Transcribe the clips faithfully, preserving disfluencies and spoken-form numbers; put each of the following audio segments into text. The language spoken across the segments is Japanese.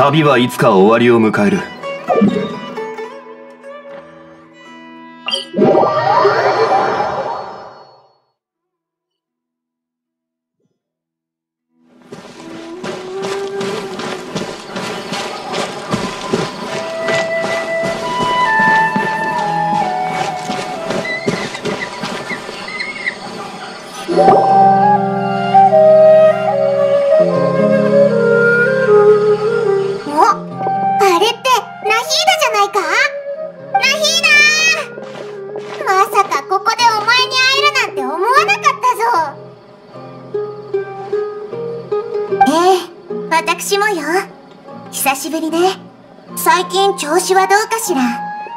旅はいつか終わりを迎える。 私もよ。久しぶりね。最近調子はどうかしら。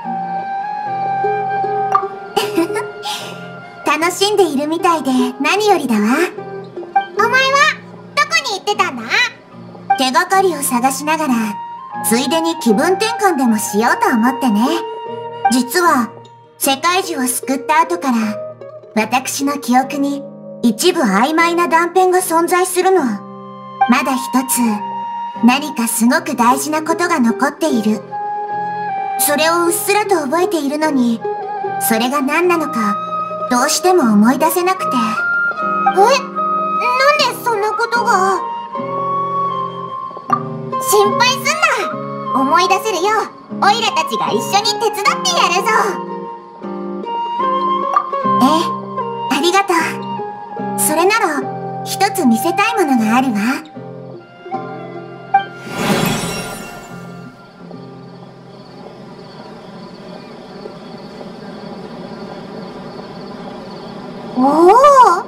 楽しんでいるみたいで何よりだわ。お前はどこに行ってたんだ？手がかりを探しながら、ついでに気分転換でもしようと思ってね。実は世界樹を救った後から、私の記憶に一部曖昧な断片が存在するの。まだ一つ、何かすごく大事なことが残っている。それをうっすらと覚えているのに、それが何なのか、どうしても思い出せなくて。え？なんでそんなことが？心配すんな！思い出せるよ。オイラたちが一緒に手伝ってやるぞ。え、ありがとう。それなら、一つ見せたいものがあるわ。おお、すごく綺麗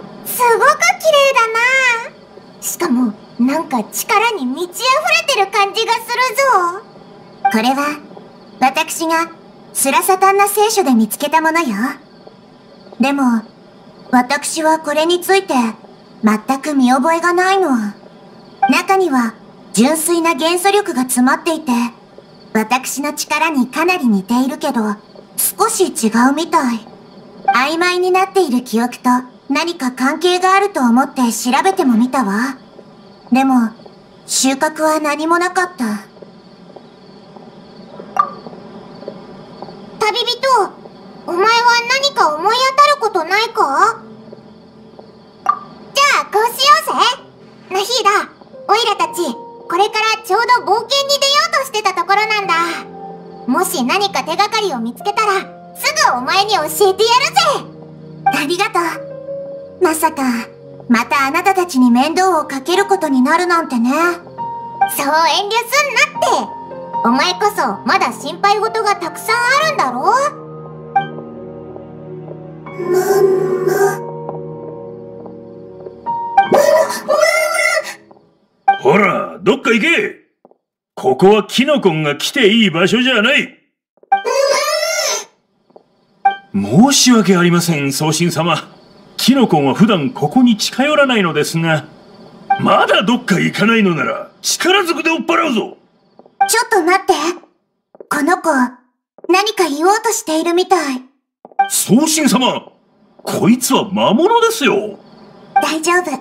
だな。しかも、なんか力に満ち溢れてる感じがするぞ。これは、私がスラサタンナ聖書で見つけたものよ。でも、私はこれについて、全く見覚えがないの。中には、純粋な元素力が詰まっていて、私の力にかなり似ているけど、少し違うみたい。曖昧になっている記憶と何か関係があると思って調べてもみたわ。でも、収穫は何もなかった。旅人、お前は何か思い当たることないか？じゃあ、こうしようぜ。ナヒーダ、オイラたち、これからちょうど冒険に出ようとしてたところなんだ。もし何か手がかりを見つけたら、すぐお前に教えてやるぜ。ありがとう。まさか、またあなたたちに面倒をかけることになるなんてね。そう遠慮すんなって。お前こそまだ心配事がたくさんあるんだろ？ママ。 ほら、どっか行け。ここはキノコンが来ていい場所じゃない。申し訳ありません、宗神様。キノコンは普段ここに近寄らないのですが、まだどっか行かないのなら力ずくで追っ払うぞ。 ちょっと待って。この子、何か言おうとしているみたい。 宗神様、こいつは魔物ですよ。 大丈夫。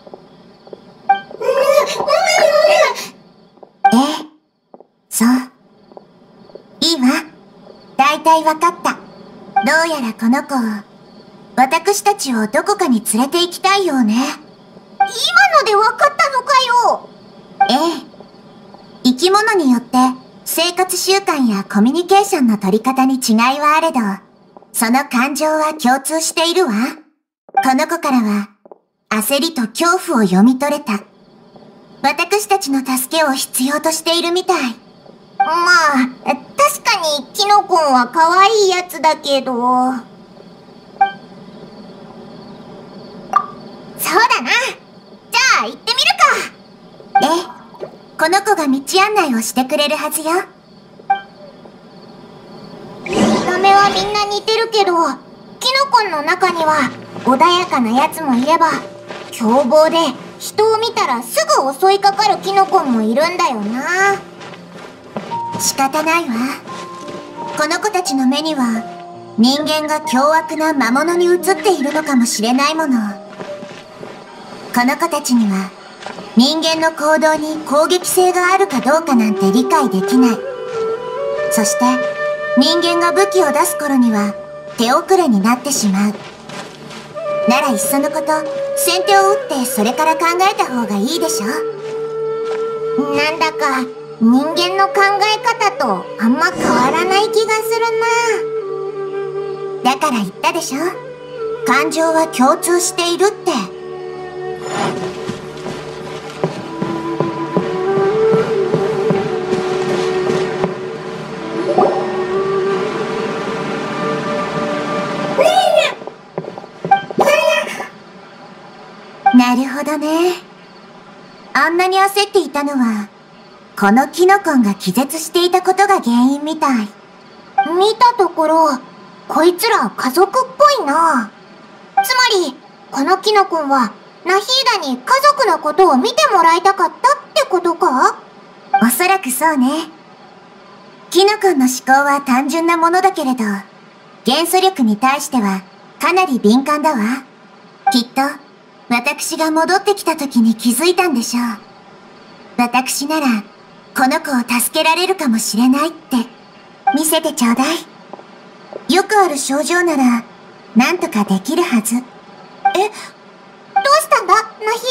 ええ、そう。いいわ。だいたいわかった。どうやらこの子、私たちをどこかに連れて行きたいようね。今のでわかったのかよ。ええ。生き物によって生活習慣やコミュニケーションの取り方に違いはあれど、その感情は共通しているわ。この子からは、焦りと恐怖を読み取れた。私たちの助けを必要としているみたい。まあ、確かにキノコンは可愛いやつだけど。そうだな。じゃあ行ってみるか。ええ、この子が道案内をしてくれるはずよ。見た目はみんな似てるけど、キノコンの中には穏やかなやつもいれば、凶暴で人を見たらすぐ襲いかかるキノコンもいるんだよな。仕方ないわ。この子たちの目には人間が凶悪な魔物に映っているのかもしれないもの。この子たちには人間の行動に攻撃性があるかどうかなんて理解できない。そして人間が武器を出す頃には手遅れになってしまう。ならいっそのこと先手を打ってそれから考えた方がいいでしょ。なんだか人間の考え方とあんま変わらない気がするな。だから言ったでしょ、感情は共通しているって。なるほどね。あんなに焦っていたのはこのキノコンが気絶していたことが原因みたい。見たところこいつら家族っぽいな。つまりこのキノコンはナヒーダに家族のことを見てもらいたかったってことか？おそらくそうね。キノコンの思考は単純なものだけれど、元素力に対してはかなり敏感だわ。きっと私が戻ってきた時に気づいたんでしょう。私ならこの子を助けられるかもしれないって。見せてちょうだい。よくある症状ならなんとかできるはず。え、どうしたんだナヒ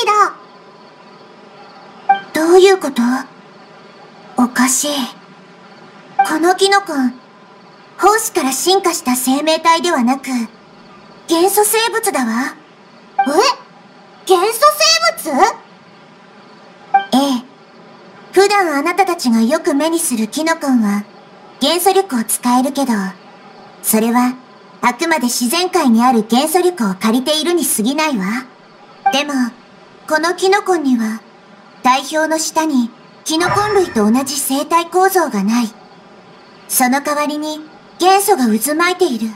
ーダ。どういうこと？おかしい。このキノコン、胞子から進化した生命体ではなく元素生物だわ。え？元素生物？ええ。普段あなたたちがよく目にするキノコンは元素力を使えるけど、それはあくまで自然界にある元素力を借りているに過ぎないわ。でも、このキノコンには体表の下にキノコン類と同じ生態構造がない。その代わりに元素が渦巻いている。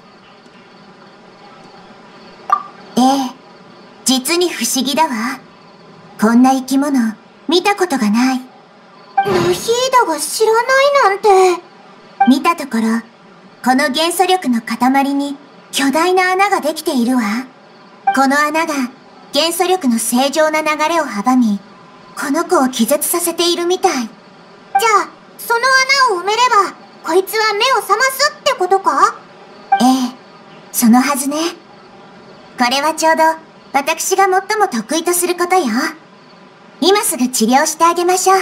ええ。実に不思議だわ。こんな生き物見たことがない。ナヒーダが知らないなんて。見たところ、この元素力の塊に巨大な穴ができているわ。この穴が元素力の正常な流れを阻み、この子を気絶させているみたい。じゃあ、その穴を埋めれば、こいつは目を覚ますってことか？ええ、そのはずね。これはちょうど私が最も得意とすることよ。今すぐ治療してあげましょう。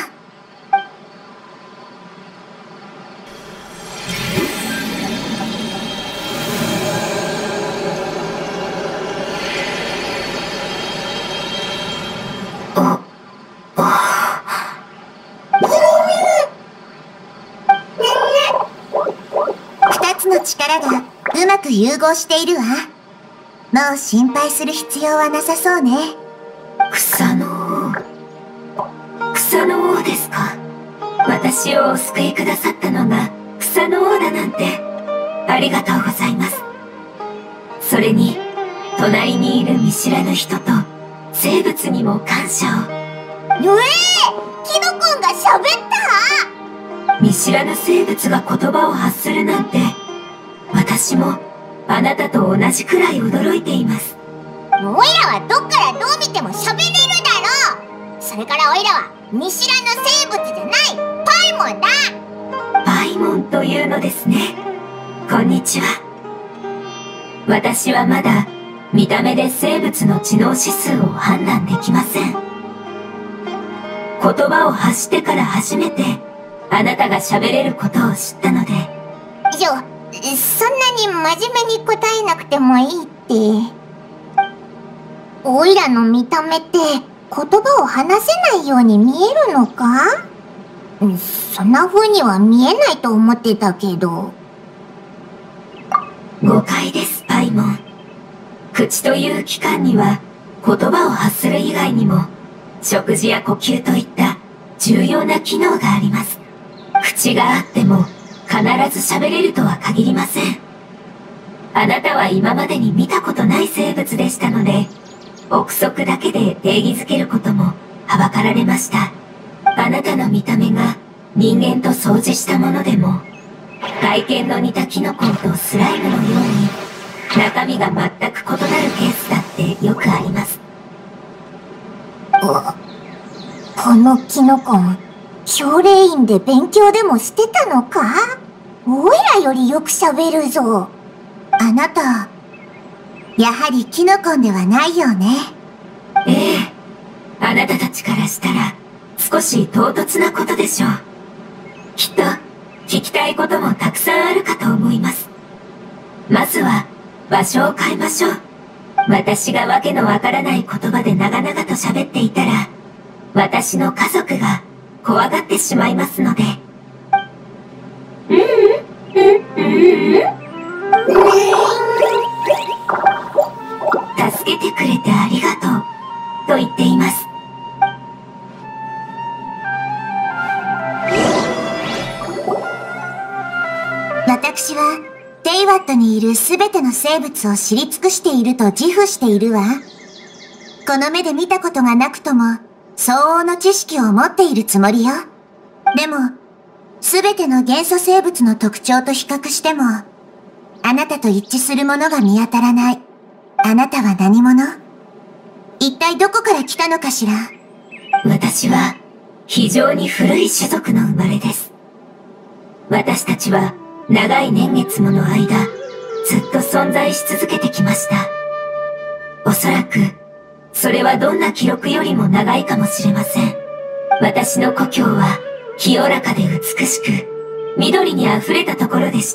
二つの力がうまく融合しているわ。もう心配する必要はなさそうね。 草の王。草の王ですか。私をお救いくださったのが草の王だなんて、ありがとうございます。それに、隣にいる見知らぬ人と生物にも感謝を。 ええー、キノコンが喋った！ 見知らぬ生物が言葉を発するなんて、私もあなたと同じくらい驚いています。 オイラはどっからどう見ても喋れるだろう。それからオイラは見知らぬ生物じゃないパイモンだ。 パイモンというのですね。こんにちは。私はまだ見た目で生物の知能指数を判断できません。言葉を発してから初めてあなたが喋れることを知ったので。 いや、そんなに真面目に答えなくてもいいって。オイラの見た目って言葉を話せないように見えるのか？そんな風には見えないと思ってたけど。 誤解です、パイモン。口という器官には言葉を発する以外にも食事や呼吸といった重要な機能があります。口があっても必ず喋れるとは限りません。あなたは今までに見たことない生物でしたので、憶測だけで定義づけることもはばかられました。あなたの見た目が人間と相似したものでも、外見の似たキノコンとスライムのように中身が全く異なるケースだってよくあります。 このキノコン、奨励院で勉強でもしてたのか？おいらよりよく喋るぞ。あなた、やはりキノコンではないよね。 ええ。あなたたちからしたら、少し唐突なことでしょう。きっと、聞きたいこともたくさんあるかと思います。まずは、場所を変えましょう。私がわけのわからない言葉で長々と喋っていたら、私の家族が怖がってしまいますので。うんうんうん助けてくれてありがとう、と言っています。 私は、テイワットにいるすべての生物を知り尽くしていると自負しているわ。この目で見たことがなくとも、相応の知識を持っているつもりよ。でも、すべての元素生物の特徴と比較しても、あなたと一致するものが見当たらない。あなたは何者？一体どこから来たのかしら？ 私は、非常に古い種族の生まれです。私たちは、長い年月もの間、ずっと存在し続けてきました。おそらく、それはどんな記録よりも長いかもしれません。私の故郷は、清らかで美しく、緑に溢れたところでした。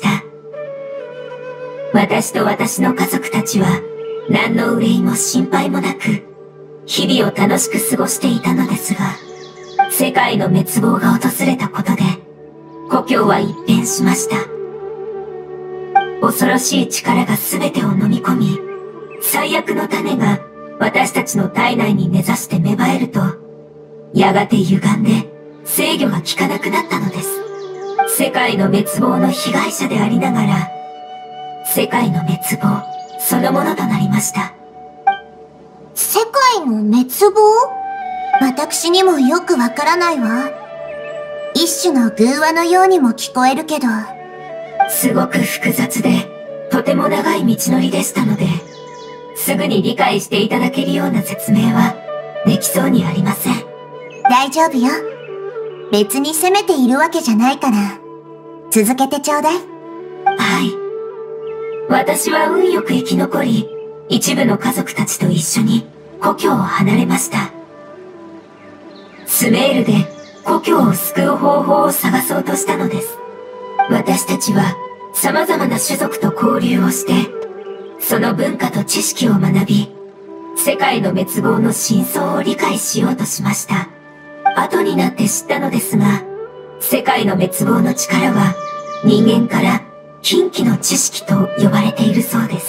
私と私の家族たちは、何の憂いも心配もなく、日々を楽しく過ごしていたのですが、世界の滅亡が訪れたことで、故郷は一変しました。恐ろしい力が全てを飲み込み、最悪の種が私たちの体内に根ざして芽生えると、やがて歪んで制御が効かなくなったのです。世界の滅亡の被害者でありながら、世界の滅亡そのものとなりました。 世界の滅亡？私にもよくわからないわ。一種の偶話のようにも聞こえるけど。 すごく複雑で、とても長い道のりでしたので、すぐに理解していただけるような説明は、できそうにありません。 大丈夫よ。別に責めているわけじゃないから。続けてちょうだい。 はい。私は運よく生き残り、一部の家族たちと一緒に故郷を離れました。スメールで故郷を救う方法を探そうとしたのです。私たちは様々な種族と交流をして、その文化と知識を学び、世界の滅亡の真相を理解しようとしました。後になって知ったのですが、世界の滅亡の力は人間から禁忌の知識と呼ばれているそうです。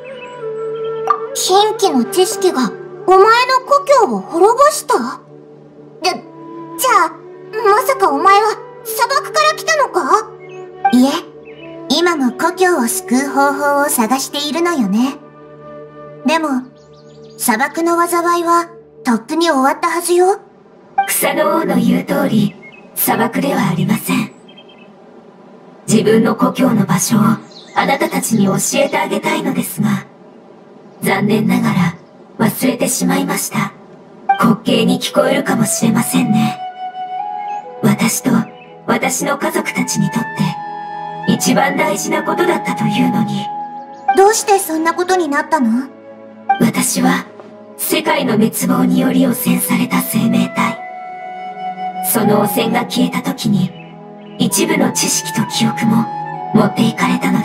禁忌の知識がお前の故郷を滅ぼした？じゃ、じゃあ、まさかお前は砂漠から来たのか？いえ、今も故郷を救う方法を探しているのよね。でも、砂漠の災いはとっくに終わったはずよ。 草の王の言う通り、砂漠ではありません。自分の故郷の場所をあなたたちに教えてあげたいのですが、残念ながら忘れてしまいました。滑稽に聞こえるかもしれませんね。私と私の家族たちにとって一番大事なことだったというのに。 どうしてそんなことになったの？ 私は世界の滅亡により汚染された生命体。その汚染が消えた時に一部の知識と記憶も持っていかれたのです。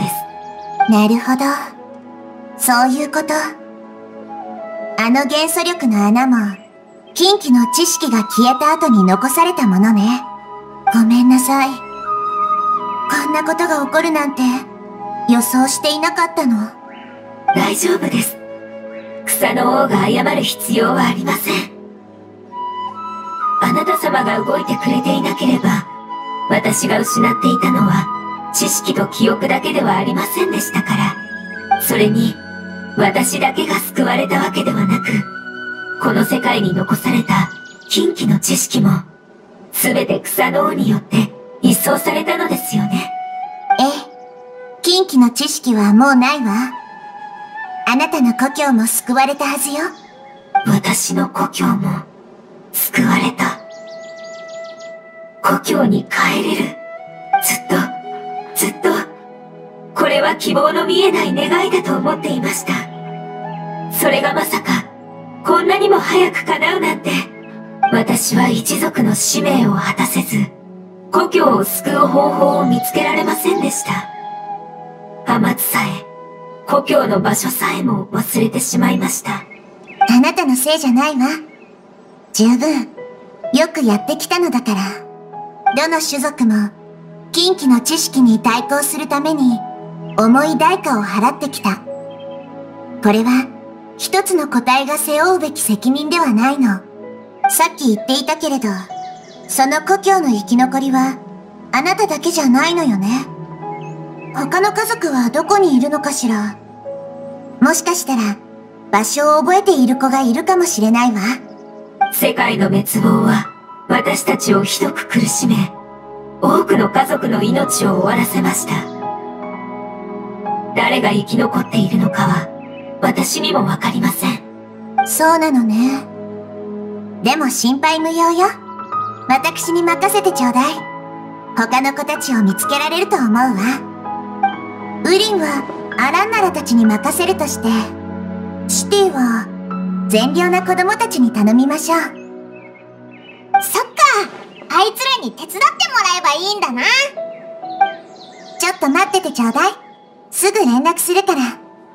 なるほど。そういうこと。あの元素力の穴も、禁忌の知識が消えた後に残されたものね。ごめんなさい。こんなことが起こるなんて、予想していなかったの。 大丈夫です。草の王が謝る必要はありません。あなた様が動いてくれていなければ、私が失っていたのは、知識と記憶だけではありませんでしたから。それに、私だけが救われたわけではなく、この世界に残された禁忌の知識も、すべて草の王によって一掃されたのですよね。 ええ。禁忌の知識はもうないわ。あなたの故郷も救われたはずよ。 私の故郷も救われた。 故郷に帰れる。ずっと、ずっと、これは希望の見えない願いだと思っていました。それがまさか、こんなにも早く叶うなんて。私は一族の使命を果たせず、故郷を救う方法を見つけられませんでした。天津さえ、故郷の場所さえも忘れてしまいました。 あなたのせいじゃないわ。十分、よくやってきたのだから。どの種族も、禁忌の知識に対抗するために、重い代価を払ってきた。これは、一つの個体が背負うべき責任ではないの。さっき言っていたけれど、その故郷の生き残りは、あなただけじゃないのよね。他の家族はどこにいるのかしら。もしかしたら、場所を覚えている子がいるかもしれないわ。 世界の滅亡は、私たちをひどく苦しめ、多くの家族の命を終わらせました。誰が生き残っているのかは、私にもわかりません。 そうなのね。でも心配無用よ。私に任せてちょうだい。他の子たちを見つけられると思うわ。ウリンはアランナラたちに任せるとして、シティは善良な子供たちに頼みましょう。そっか、あいつらに手伝ってもらえばいいんだな。ちょっと待っててちょうだい。すぐ連絡するから。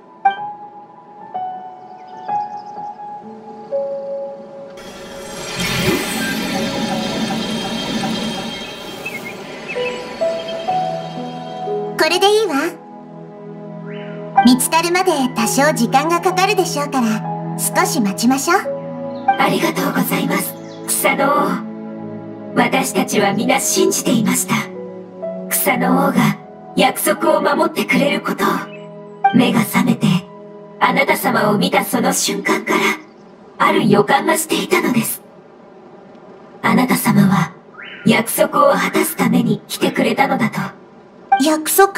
これでいいわ。見つかるまで多少時間がかかるでしょうから、少し待ちましょう。 ありがとうございます、草の王。私たちは皆信じていました。草の王が約束を守ってくれることを。目が覚めて、あなた様を見たその瞬間から、ある予感がしていたのです。あなた様は、約束を果たすために来てくれたのだと。 約束？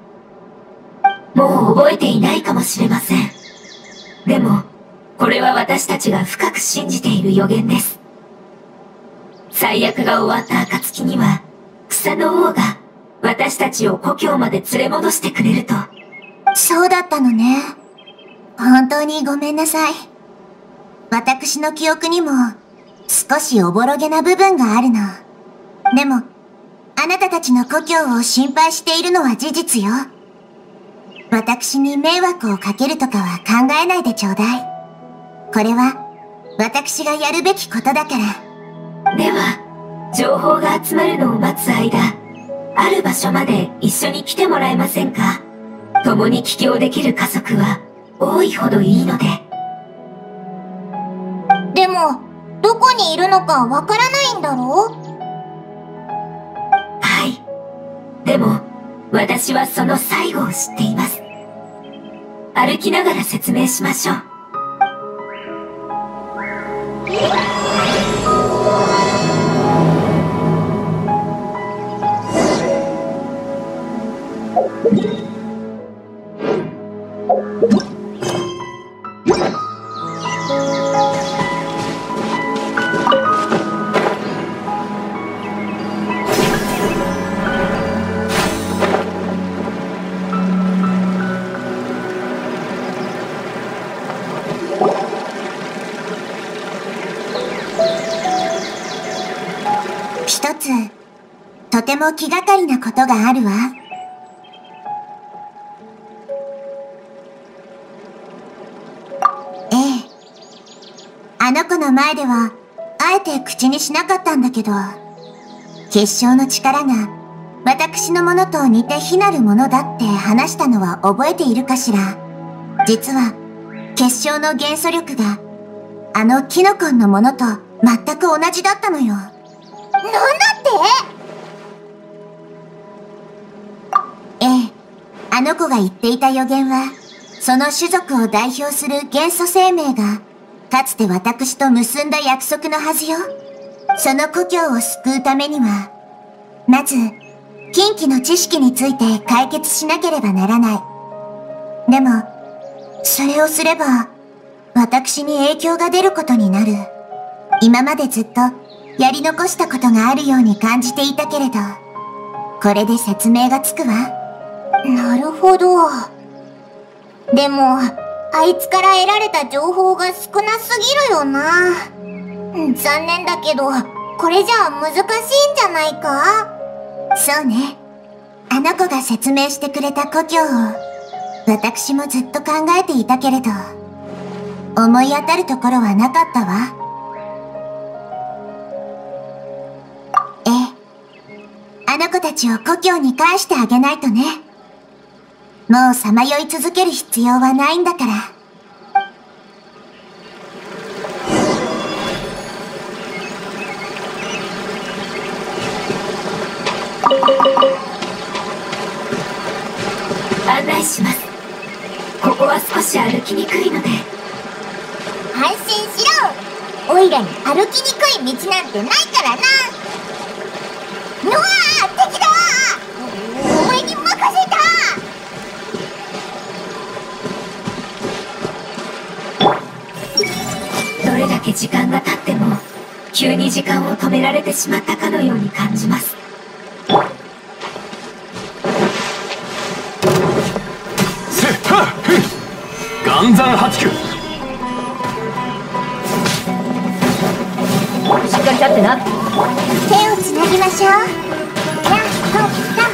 もう覚えていないかもしれません。でも、これは私たちが深く信じている予言です。最悪が終わった暁には、草の王が私たちを故郷まで連れ戻してくれると。 そうだったのね。本当にごめんなさい。私の記憶にも少しおぼろげな部分があるの。でも、あなたたちの故郷を心配しているのは事実よ。私に迷惑をかけるとかは考えないでちょうだい。これは私がやるべきことだから。 では、情報が集まるのを待つ間、ある場所まで一緒に来てもらえませんか？共に帰郷できる家族は多いほどいいので。 でも、どこにいるのかわからないんだろう？ はい。でも、私はその最後を知っています。歩きながら説明しましょう。 一つ、とても気がかりなことがあるわ。ええ。あの子の前では、あえて口にしなかったんだけど、結晶の力が、私のものと似て非なるものだって話したのは覚えているかしら。実は、結晶の元素力が、あのキノコンのものと全く同じだったのよ。なんだって？ええ。あの子が言っていた予言は、その種族を代表する元素生命が、かつて私と結んだ約束のはずよ。その故郷を救うためには、まず、禁忌の知識について解決しなければならない。でも、それをすれば、私に影響が出ることになる。今までずっと、 やり残したことがあるように感じていたけれど、これで説明がつくわ。なるほど。でも、あいつから得られた情報が少なすぎるよな。残念だけど、これじゃあ難しいんじゃないか？そうね。あの子が説明してくれた故郷を、私もずっと考えていたけれど、思い当たるところはなかったわ。ええ。あの子たちを故郷に返してあげないとね。もうさまよい続ける必要はないんだから。 案内します。ここは少し歩きにくいので。 安心しろ。オイラに歩きにくい道なんてないからな。うわー、敵だー。お前に任せた。 どれだけ時間が経っても急に時間を止められてしまったかのように感じます。 せっはっふっ岩山八九。 しっかり立ってな。 手をつなぎましょう。やっとった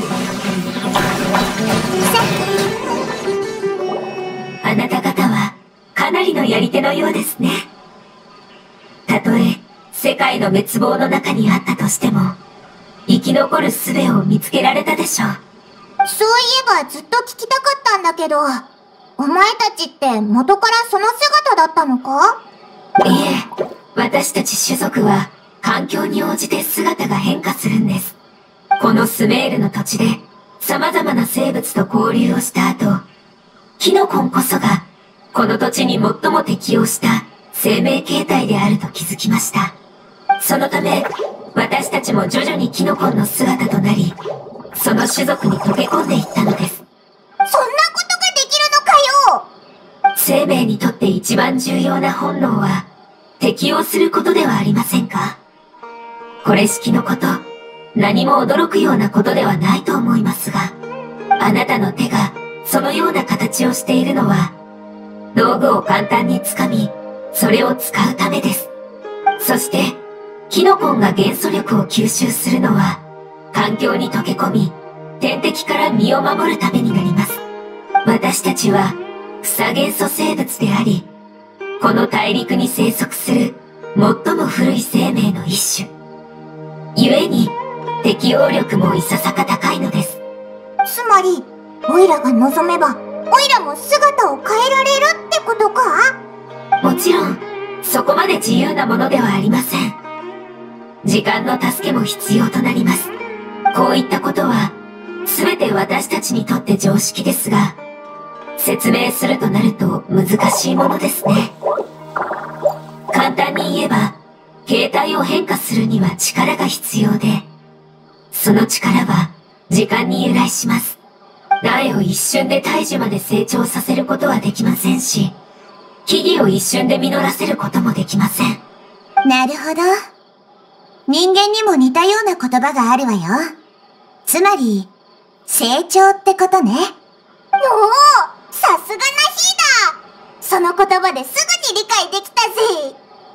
あなた方はかなりのやり手のようですね。たとえ世界の滅亡の中にあったとしても生き残る術を見つけられたでしょう。 そういえばずっと聞きたかったんだけど、お前たちって元からその姿だったのか？ いえ、私たち種族は環境に応じて姿が変化するんです。このスメールの土地で様々な生物と交流をした後、キノコンこそがこの土地に最も適応した生命形態であると気づきました。そのため、私たちも徐々にキノコンの姿となり、その種族に溶け込んでいったのです。 そんなことができるのかよ！ 生命にとって一番重要な本能は、適応することではありませんか？これしきのこと、何も驚くようなことではないと思いますが、あなたの手がそのような形をしているのは、道具を簡単につかみ、それを使うためです。そして、キノコンが元素力を吸収するのは、環境に溶け込み、天敵から身を守るためになります。私たちは、草元素生物であり、この大陸に生息する最も古い生命の一種。故に、適応力もいささか高いのです。 つまり、オイラが望めば、オイラも姿を変えられるってことか？ もちろん、そこまで自由なものではありません。時間の助けも必要となります。こういったことは、すべて私たちにとって常識ですが、説明するとなると難しいものですね。簡単に言えば、形態を変化するには力が必要で、その力は時間に由来します。苗を一瞬で胎児まで成長させることはできませんし、木々を一瞬で実らせることもできません。 なるほど。人間にも似たような言葉があるわよ。つまり、成長ってことね。おお、さすがなヒーだ。その言葉ですぐに理解できたぜ。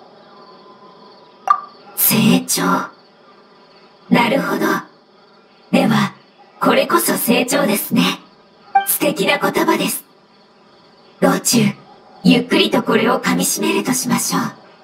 成長。なるほど。では、これこそ成長ですね。素敵な言葉です。道中、ゆっくりとこれを噛み締めるとしましょう。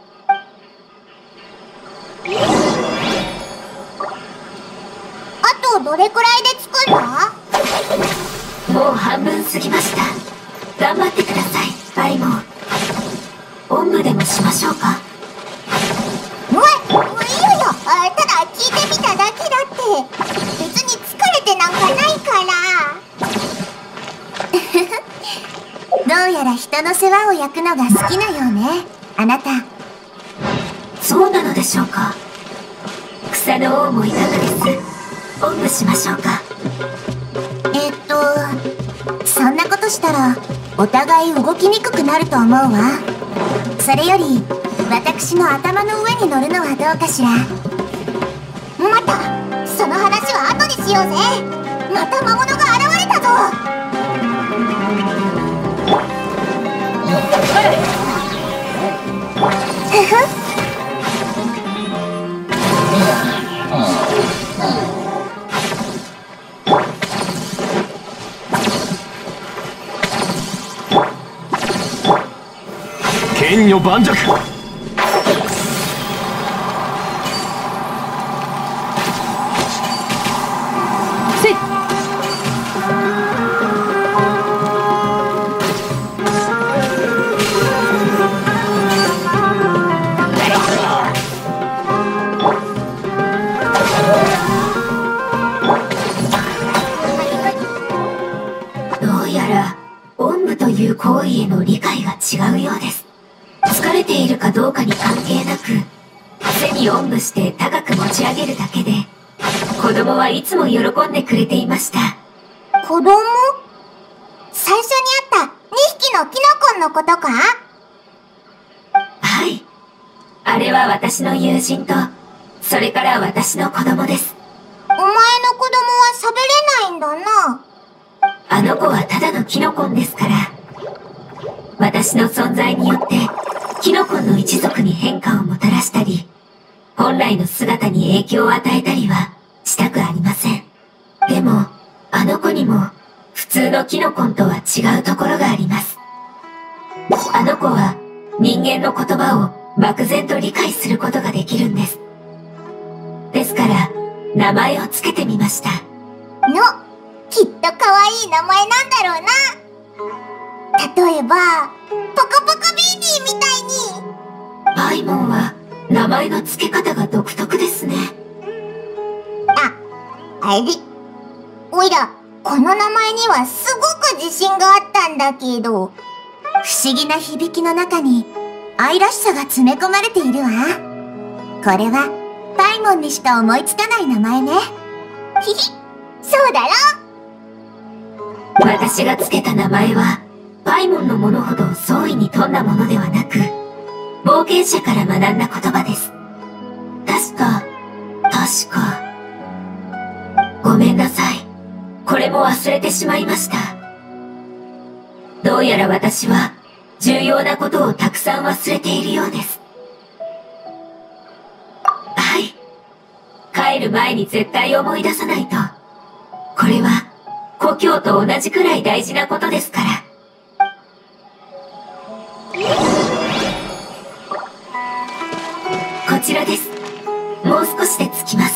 あとどれくらいで着くんだ？ もう半分過ぎました。頑張ってください、バイモン。おんぶでもしましょうか。 うわ、いやいや、ただ聞いてみただけだって。別に疲れてなんかないから。どうやら人の世話を焼くのが好きなようね、あなた。 そうなのでしょうか。草の王もいかがです。おんぶしましょうか。 えっと、そんなことしたらお互い動きにくくなると思うわ。それより私の頭の上に乗るのはどうかしら。またその話は後にしようぜ。また魔物が現れたぞ。ふふ剣女盤石。せい。 どうやらおんぶという行為への理解が違うようです。疲れているかどうかに関係なく、背におんぶして高く持ち上げるだけで、子供はいつも喜んでくれていました。 子供？最初に会ったにひきのキノコンのことか？ はい。あれは私の友人と、それから私の子供です。 お前の子供は喋れないんだな。 あの子はただのキノコンですから。私の存在によって、キノコンの一族に変化をもたらしたり、本来の姿に影響を与えたりはしたくありません。でも、あの子にも普通のキノコンとは違うところがあります。あの子は人間の言葉を漠然と理解することができるんです。ですから、名前をつけてみました。 の、きっと可愛い名前なんだろうな。例えば、ポコポコビーディーみたいに。 パイモンは名前の付け方が独特ですね。 あ、あれ。おいら、この名前にはすごく自信があったんだけど。不思議な響きの中に愛らしさが詰め込まれているわ。これは、パイモンにしか思いつかない名前ね。ひひ、そうだろ？ 私が付けた名前は、パイモンのものほど創意に富んだものではなく、冒険者から学んだ言葉です。確か、確か。ごめんなさい。これも忘れてしまいました。どうやら私は、重要なことをたくさん忘れているようです。はい。帰る前に絶対思い出さないと。これは、故郷と同じくらい大事なことですから。こちらです。もう少しで着きます。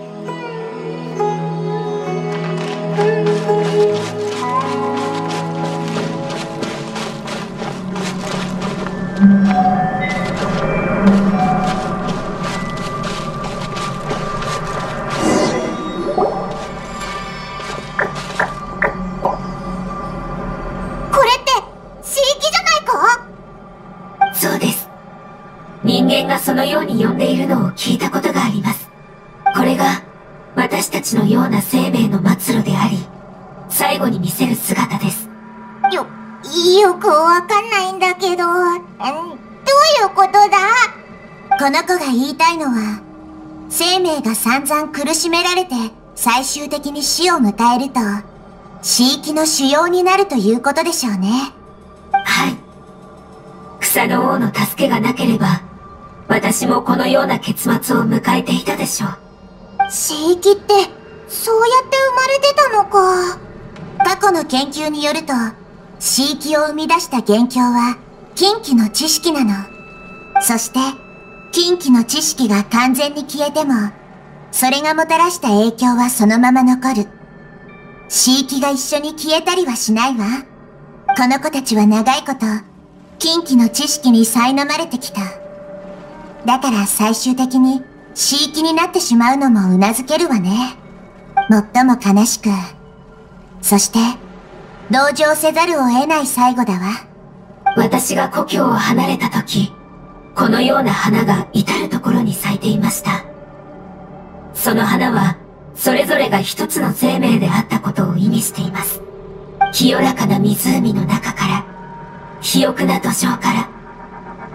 これって、聖域じゃないか？ そうです。人間がそのように呼んでいるのを聞いたことがあります。これが私たちのような生命の末路であり、最後に見せる姿です。 よ、よくわかんないんだけど、ん、どういうことだ？この子が言いたいのは、生命が散々苦しめられて最終的に死を迎えると、死域の主要になるということでしょうね。 はい。草の王の助けがなければ、私もこのような結末を迎えていたでしょう。 聖域って、そうやって生まれてたのか。過去の研究によると、死域を生み出した元凶は、禁忌の知識なの。そして、禁忌の知識が完全に消えても、それがもたらした影響はそのまま残る。死域が一緒に消えたりはしないわ。この子たちは長いこと、禁忌の知識に苛まれてきた。だから最終的に死域になってしまうのも頷けるわね。最も悲しく、そして同情せざるを得ない最後だわ。 私が故郷を離れた時、このような花が至るところに咲いていました。その花はそれぞれが一つの生命であったことを意味しています。清らかな湖の中から、肥沃な土壌から、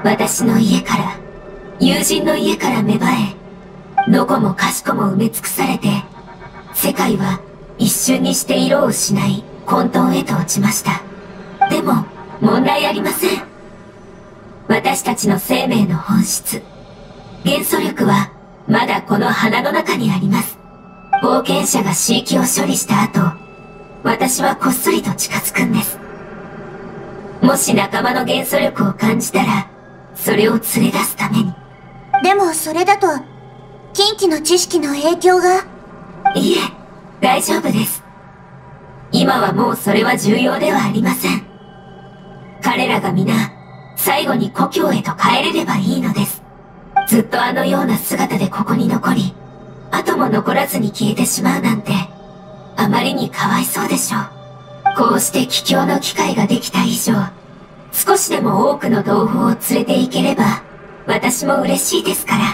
私の家から、友人の家から芽生え、どこもかしこも埋め尽くされて、世界は一瞬にして色を失い、混沌へと落ちました。でも、問題ありません。私たちの生命の本質、元素力は、まだこの花の中にあります。冒険者が刺激を処理した後、私はこっそりと近づくんです。もし仲間の元素力を感じたら、それを連れ出すために。 でもそれだと、近畿の知識の影響が。 いえ、大丈夫です。今はもうそれは重要ではありません。彼らが皆、最後に故郷へと帰れればいいのです。ずっとあのような姿でここに残り、後も残らずに消えてしまうなんて、あまりにかわいそうでしょう。こうして帰郷の機会ができた以上、少しでも多くの同胞を連れて行ければ、私も嬉しいですから。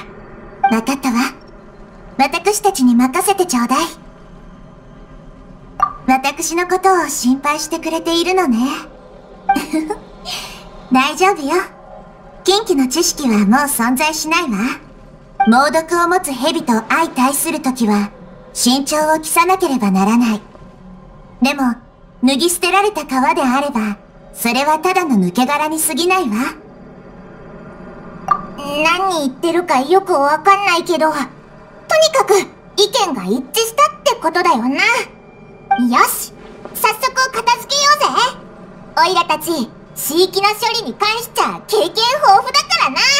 わかったわ。私たちに任せてちょうだい。私のことを心配してくれているのね。大丈夫よ。近畿の知識はもう存在しないわ。猛毒を持つ蛇と相対するときは、慎重を期さなければならない。でも、脱ぎ捨てられた皮であれば、それはただの抜け殻に過ぎないわ。何言ってるかよくわかんないけど、とにかく意見が一致したってことだよな。よし、早速片付けようぜ。オイラたち、地域の処理に関しちゃ経験豊富だからな。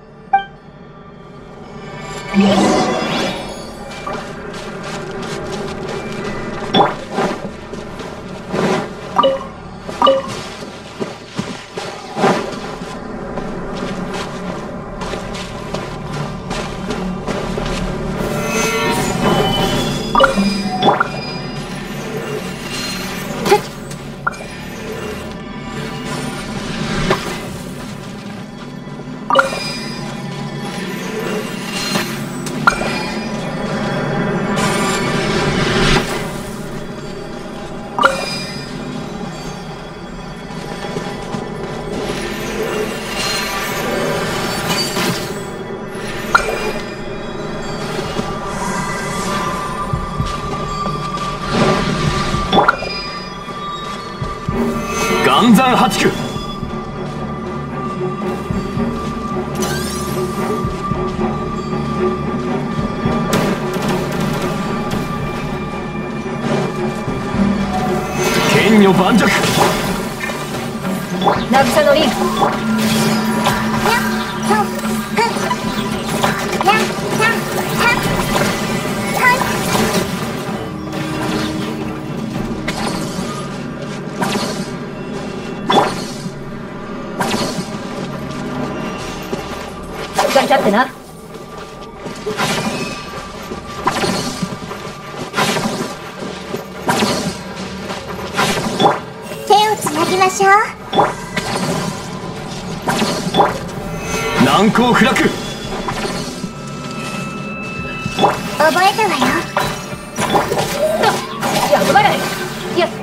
暗山八九。剣女盤石。 渚の輪。しっかり立ってな。 手をつなぎましょう。 難攻不落。 覚えたわよ。 役払い。いや。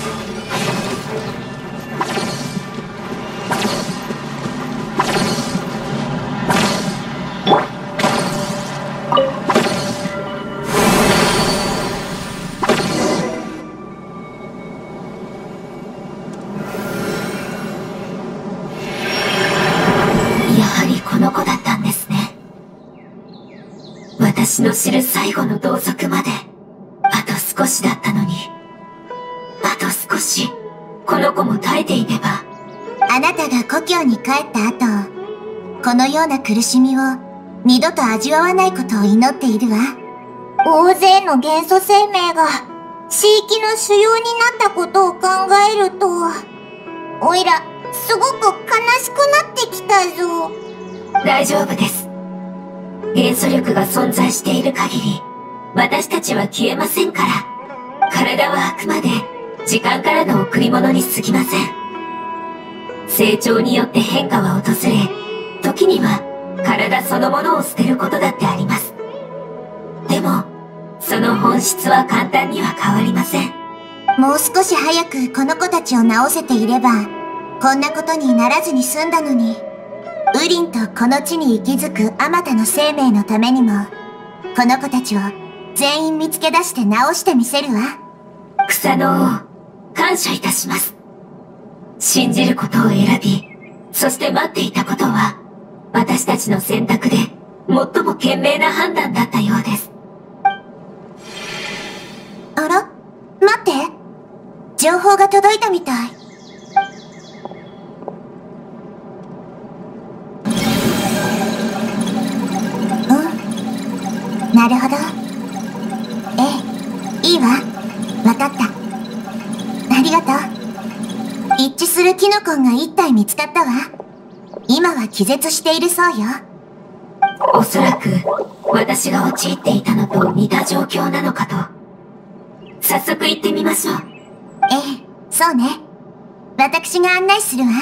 私の知る最後の同族まで、あと少しだったのに。あと少し、この子も耐えていれば。 あなたが故郷に帰った後、このような苦しみを二度と味わわないことを祈っているわ。大勢の元素生命が、地域の主要になったことを考えると、おいら、すごく悲しくなってきたぞ。 大丈夫です。元素力が存在している限り、私たちは消えませんから。体はあくまで、時間からの贈り物に過ぎません。成長によって変化は訪れ、時には、体そのものを捨てることだってあります。でも、その本質は簡単には変わりません。 もう少し早くこの子たちを治せていれば、こんなことにならずに済んだのに。 ウリンとこの地に息づくあまたの生命のためにも、この子たちを全員見つけ出して治してみせるわ。 草の王、感謝いたします。信じることを選び、そして待っていたことは、私たちの選択で最も賢明な判断だったようです。 あら？待って。情報が届いたみたい。うん。なるほど。ええ、いいわ。わかった。ありがとう。一致するキノコンが一体見つかったわ。今は気絶しているそうよ。 おそらく、私が陥っていたのと似た状況なのかと。早速行ってみましょう。 ええ、そうね。私が案内するわ。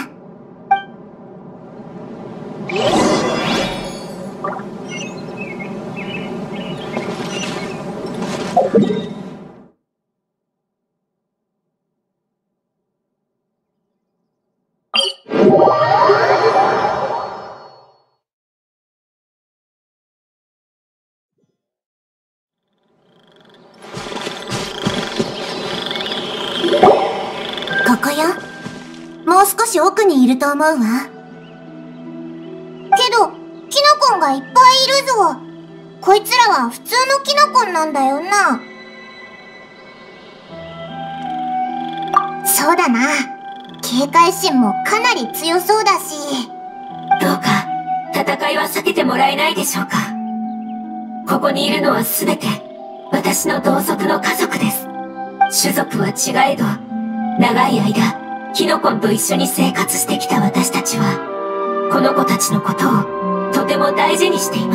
ここよ。もう少し奥にいると思うわ。けど、キノコンがいっぱいいるぞ。こいつらは普通のキノコンなんだよな。そうだな。警戒心もかなり強そうだし。 どうか、戦いは避けてもらえないでしょうか。ここにいるのはすべて、私の同族の家族です。種族は違えど、長い間、キノコンと一緒に生活してきた私たちは、この子たちのことをとても大事にしています。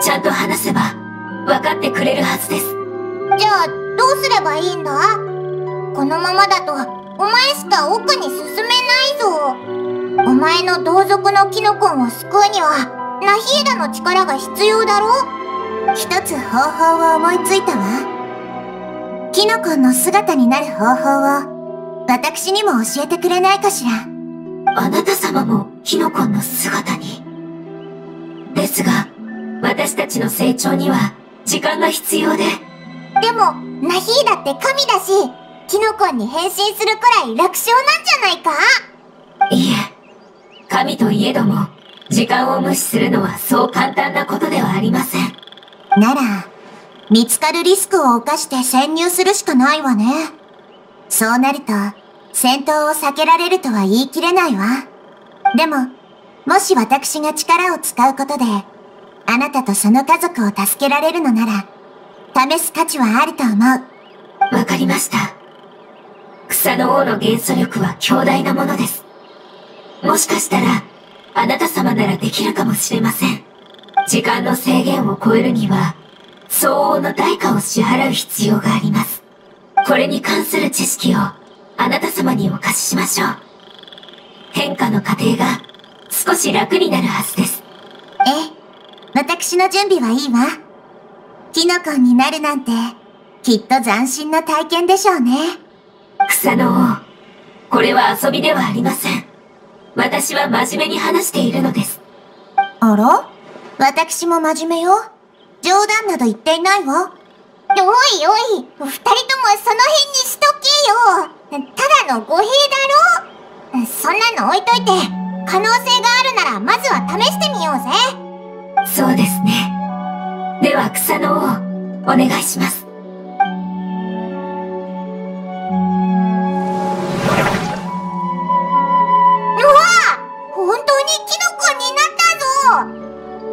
ちゃんと話せば、分かってくれるはずです。 じゃあ、どうすればいいんだ？このままだと、お前しか奥に進めないぞ。お前の同族のキノコンを救うには、ナヒーダの力が必要だろ？一つ方法を思いついたわ。キノコンの姿になる方法を、私にも教えてくれないかしら。 あなた様もキノコンの姿に。ですが、私たちの成長には時間が必要で。 でも、ナヒーダって神だし、キノコンに変身するくらい楽勝なんじゃないか？ いえ、神といえども、時間を無視するのはそう簡単なことではありません。 なら、見つかるリスクを冒して潜入するしかないわね。そうなると、戦闘を避けられるとは言い切れないわ。でも、もし私が力を使うことで、あなたとその家族を助けられるのなら、試す価値はあると思う。 わかりました。草の王の元素力は強大なものです。もしかしたら、あなた様ならできるかもしれません。時間の制限を超えるには、相応の代価を支払う必要があります。これに関する知識を、あなた様にお貸ししましょう。変化の過程が、少し楽になるはずです。 ええ、私の準備はいいわ。キノコンになるなんて、きっと斬新な体験でしょうね。 草の王、これは遊びではありません。私は真面目に話しているのです。 あら？私も真面目よ。冗談など言っていないわ。おいおい、二人ともその辺にしとけよ。ただの語弊だろ。そんなの置いといて、可能性があるならまずは試してみようぜ。 そうですね。では草の王、お願いします。 うわあ！本当にキノコになったぞ！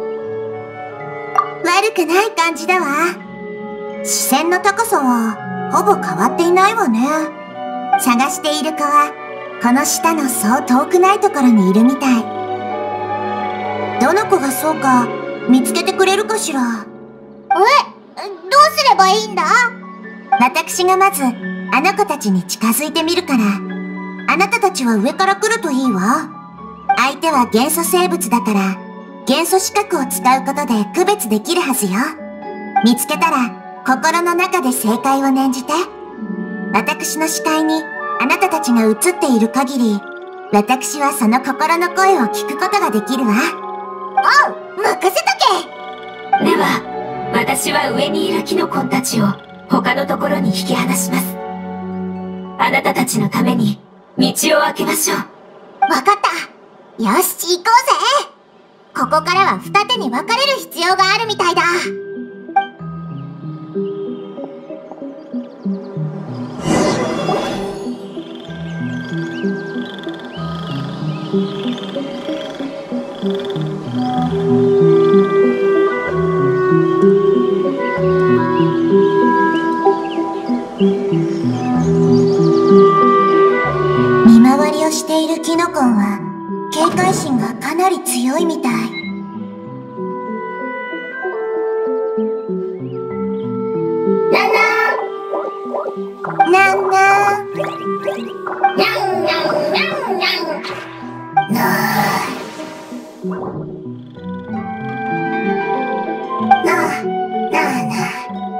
悪くない感じだわ。視線の高さはほぼ変わっていないわね。探している子はこの下のそう遠くないところにいるみたい。どの子がそうか見つけてくれるかしら。え、どうすればいいんだ？私がまずあの子たちに近づいてみるから、あなたたちは上から来るといいわ。相手は元素生物だから元素視覚を使うことで区別できるはずよ。見つけたら心の中で正解を念じて。私の視界にあなたたちが映っている限り、 私はその心の声を聞くことができるわ。おう、任せとけ。 では、私は上にいるキノコンたちを他のところに引き離します。あなたたちのために道を開けましょう。 わかった。よし、行こうぜ。ここからは二手に分かれる必要があるみたいだ。見回りをしているキノコンは警戒心がかなり強いみたい。なんなんにゃんにゃんにゃんにゃんなあなあなあなあ。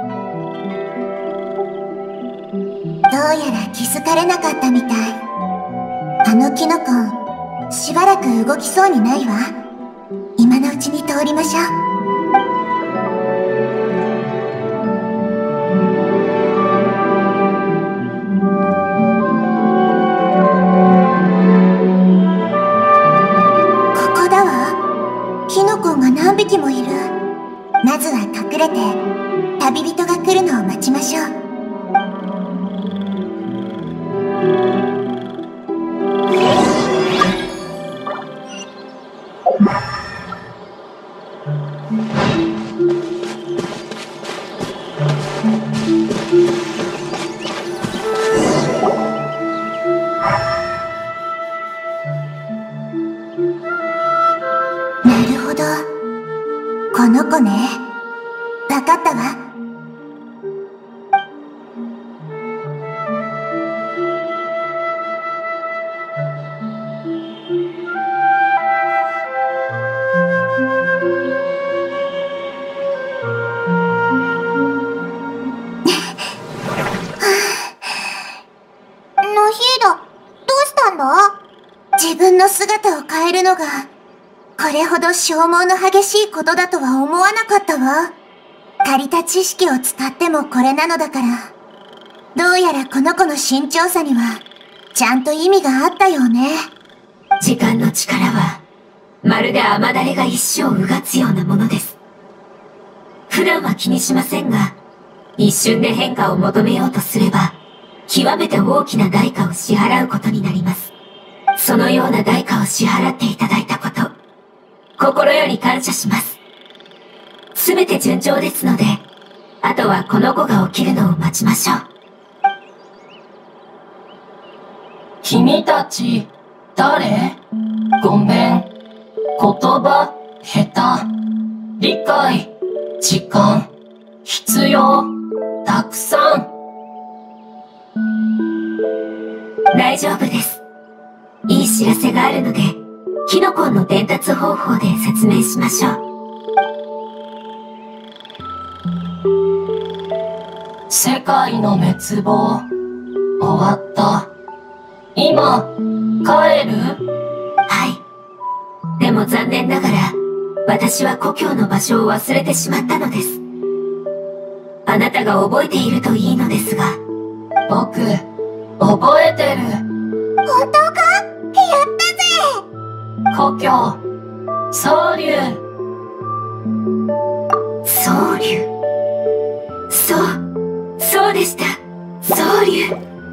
どうやら気づかれなかったみたい。あのキノコン、しばらく動きそうにないわ。今のうちに通りましょう。何匹もいる。まずは隠れて旅人が来るのを待ちましょう。なるほど。この子ね。わかったわ。ノヒード、どうしたんだ？自分の姿を変えるのがこれほど消耗の激しいことだとは思わなかったわ。借りた知識を使ってもこれなのだから、どうやらこの子の慎重さにはちゃんと意味があったようね。 時間の力はまるで雨だれが一生うがつようなものです。普段は気にしませんが、一瞬で変化を求めようとすれば極めて大きな代価を支払うことになります。そのような代価を支払っていただいたこと、心より感謝します。すべて順調ですので、あとはこの子が起きるのを待ちましょう。 君たち、誰？ごめん。言葉、下手。理解、時間、必要、たくさん。 大丈夫です。いい知らせがあるので、キノコンの伝達方法で説明しましょう。 世界の滅亡、終わった。今、帰る？ はい。でも残念ながら、私は故郷の場所を忘れてしまったのです。あなたが覚えているといいのですが。 僕、覚えてる。 本当か？やったぜ！ 故郷、蒼龍。 蒼龍。そう、そうでした。蒼龍。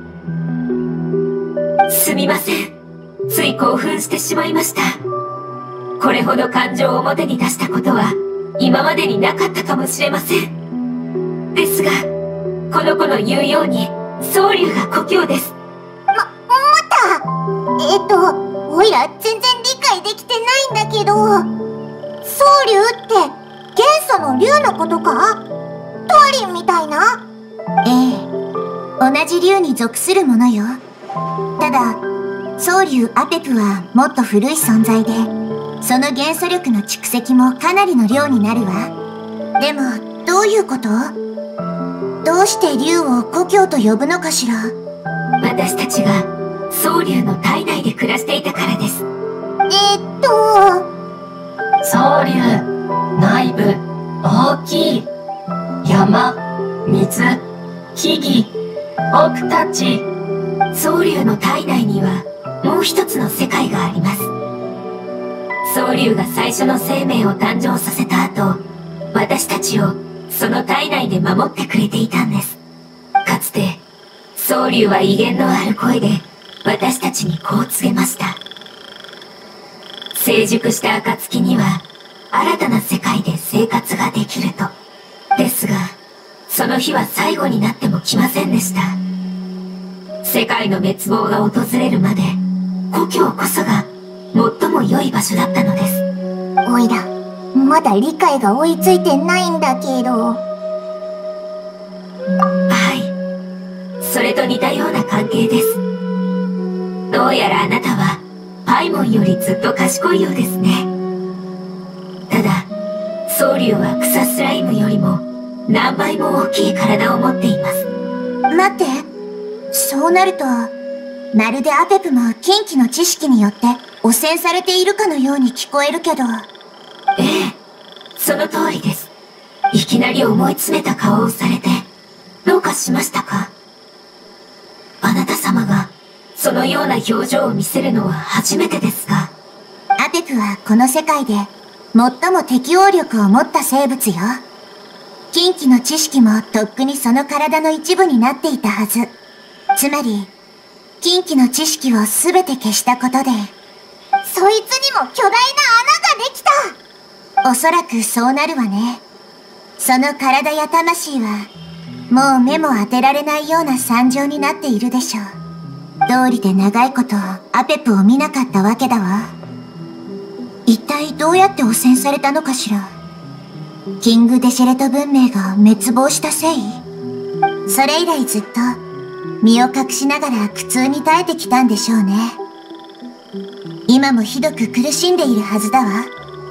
すみません。つい興奮してしまいました。これほど感情を表に出したことは今までになかったかもしれません。ですが、この子の言うように蒼龍が故郷です。 ま、またえっと、おいら全然理解できてないんだけど、蒼龍って元素の龍のことか？トアリンみたいな？ええ、同じ龍に属するものよ。ただ、蒼龍アペプはもっと古い存在で、その元素力の蓄積もかなりの量になるわ。でも、どういうこと？どうして龍を故郷と呼ぶのかしら？ 私たちが蒼竜の体内で暮らしていたからです。 えー、っと蒼竜、内部、大きい。山、水、木々、僕たち。 蒼竜の体内にはもう一つの世界があります。蒼竜が最初の生命を誕生させた後、私たちをその体内で守ってくれていたんです。かつて、蒼竜は威厳のある声で私たちにこう告げました。成熟した暁には新たな世界で生活ができると。ですが、その日は最後になっても来ませんでした。世界の滅亡が訪れるまで、故郷こそが最も良い場所だったのです。 おいらまだ理解が追いついてないんだけど。 はい、それと似たような関係です。どうやらあなたはパイモンよりずっと賢いようですね。ただ、蒼竜は草スライムよりも何倍も大きい体を持っています。 待って、そうなるとまるでアペプも禁忌の知識によって汚染されているかのように聞こえるけど。 ええ、その通りです。いきなり思い詰めた顔をされてどうかしましたか？あなた様がそのような表情を見せるのは初めてですが。 アペプはこの世界で最も適応力を持った生物よ。禁忌の知識もとっくにその体の一部になっていたはず。つまり、禁忌の知識をすべて消したことで、そいつにも巨大な穴ができた！おそらくそうなるわね。その体や魂は、もう目も当てられないような惨状になっているでしょう。道理で長いことアペプを見なかったわけだわ。一体どうやって汚染されたのかしら。キング・デシェレト文明が滅亡したせい？それ以来ずっと身を隠しながら苦痛に耐えてきたんでしょうね。今もひどく苦しんでいるはずだわ。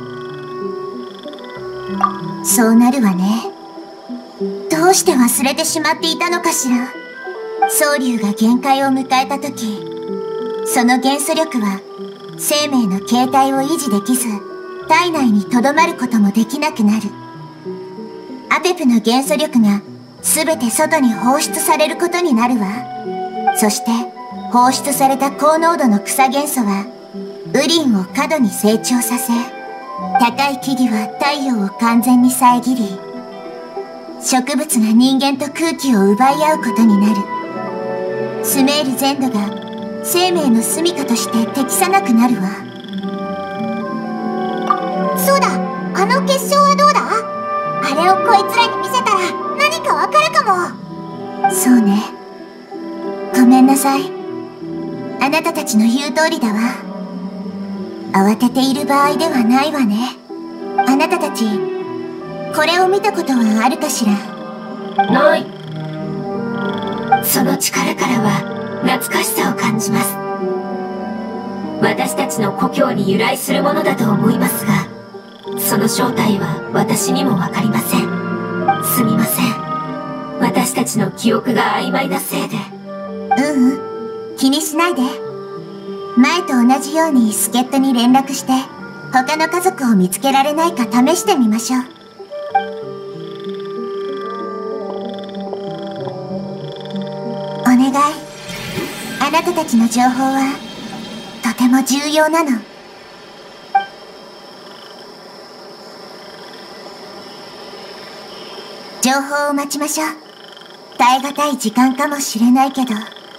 そうなるわね。どうして忘れてしまっていたのかしら。蒼竜が限界を迎えた時、その元素力は生命の形態を維持できず、体内に留まることもできなくなる。アペプの元素力が全て外に放出されることになるわ。そして放出された高濃度の草元素はウリンを過度に成長させ、高い木々は太陽を完全に遮り、植物が人間と空気を奪い合うことになる。スメール全土が生命の住処として適さなくなるわ。そうだ、あの結晶はどうだ？あれをこいつらに見せたら何かわかるかも。そうね。ごめんなさい。あなたたちの言う通りだわ。慌てている場合ではないわね。あなたたち、これを見たことはあるかしら？ ない。 その力からは懐かしさを感じます。私たちの故郷に由来するものだと思いますが、その正体は私にもわかりません。すみません。私たちの記憶が曖昧なせいで。 ううん、気にしないで。前と同じように助っ人に連絡して、他の家族を見つけられないか試してみましょう。お願い。あなたたちの情報は、とても重要なの。情報を待ちましょう。耐え難い時間かもしれないけど。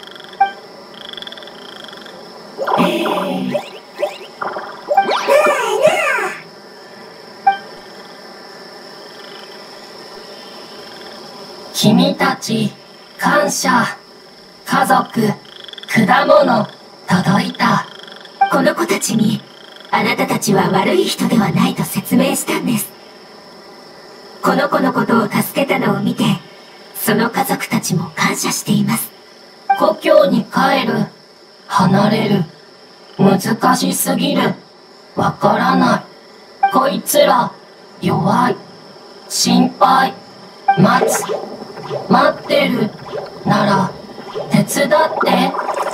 君たち、感謝。家族、果物、届いた。 この子たちに、あなたたちは悪い人ではないと説明したんです。この子のことを助けたのを見て、その家族たちも感謝しています。 故郷に帰る。離れる。難しすぎる。わからない。こいつら、弱い。心配。待つ。待ってる。なら、手伝って。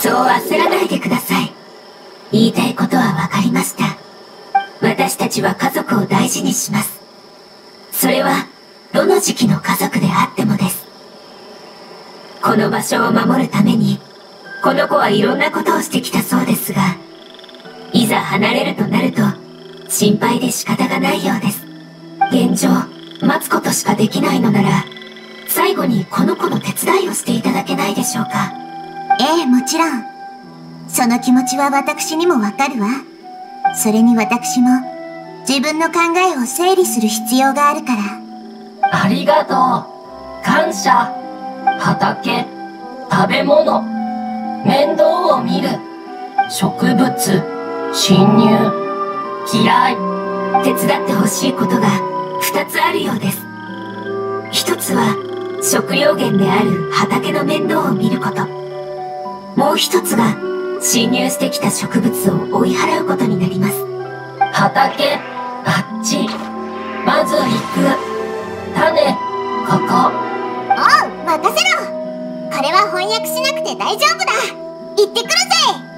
そう焦らないでください。言いたいことはわかりました。私たちは家族を大事にします。それはどの時期の家族であってもです。この場所を守るためにこの子はいろんなことをしてきたそうですが、いざ離れるとなると心配で仕方がないようです。現状待つことしかできないのなら、最後にこの子の手伝いをしていただけないでしょうか。 ええ、もちろん。その気持ちは私にもわかるわ。それに私も自分の考えを整理する必要があるから。 ありがとう。感謝。畑、食べ物、面倒を見る、植物、侵入、嫌い。 手伝ってほしいことが二つあるようです。一つは食料源である畑の面倒を見ること。もう一つが侵入してきた植物を追い払うことになります。 畑、あっち。まず行く。種、ここ。 おう、任せろ。これは翻訳しなくて大丈夫だ。行ってくるぜ。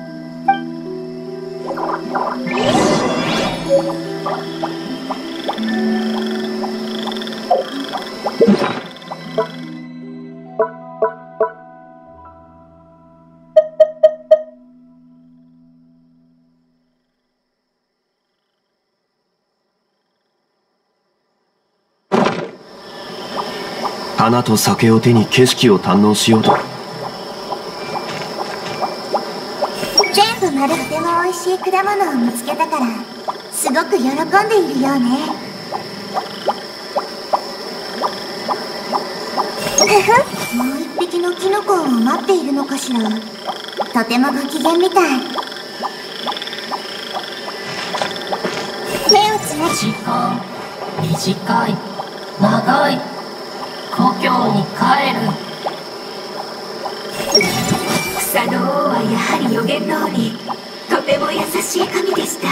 花と酒を手に景色を堪能しようと。 全部まるでも美味しい果物を見つけたからすごく喜んでいるようね。もう一匹のキノコを待っているのかしら。とてもご機嫌みたい。手をつなぎ。 時間、短い、長い。故郷に帰る。 草の王はやはり予言通りとても優しい神でした。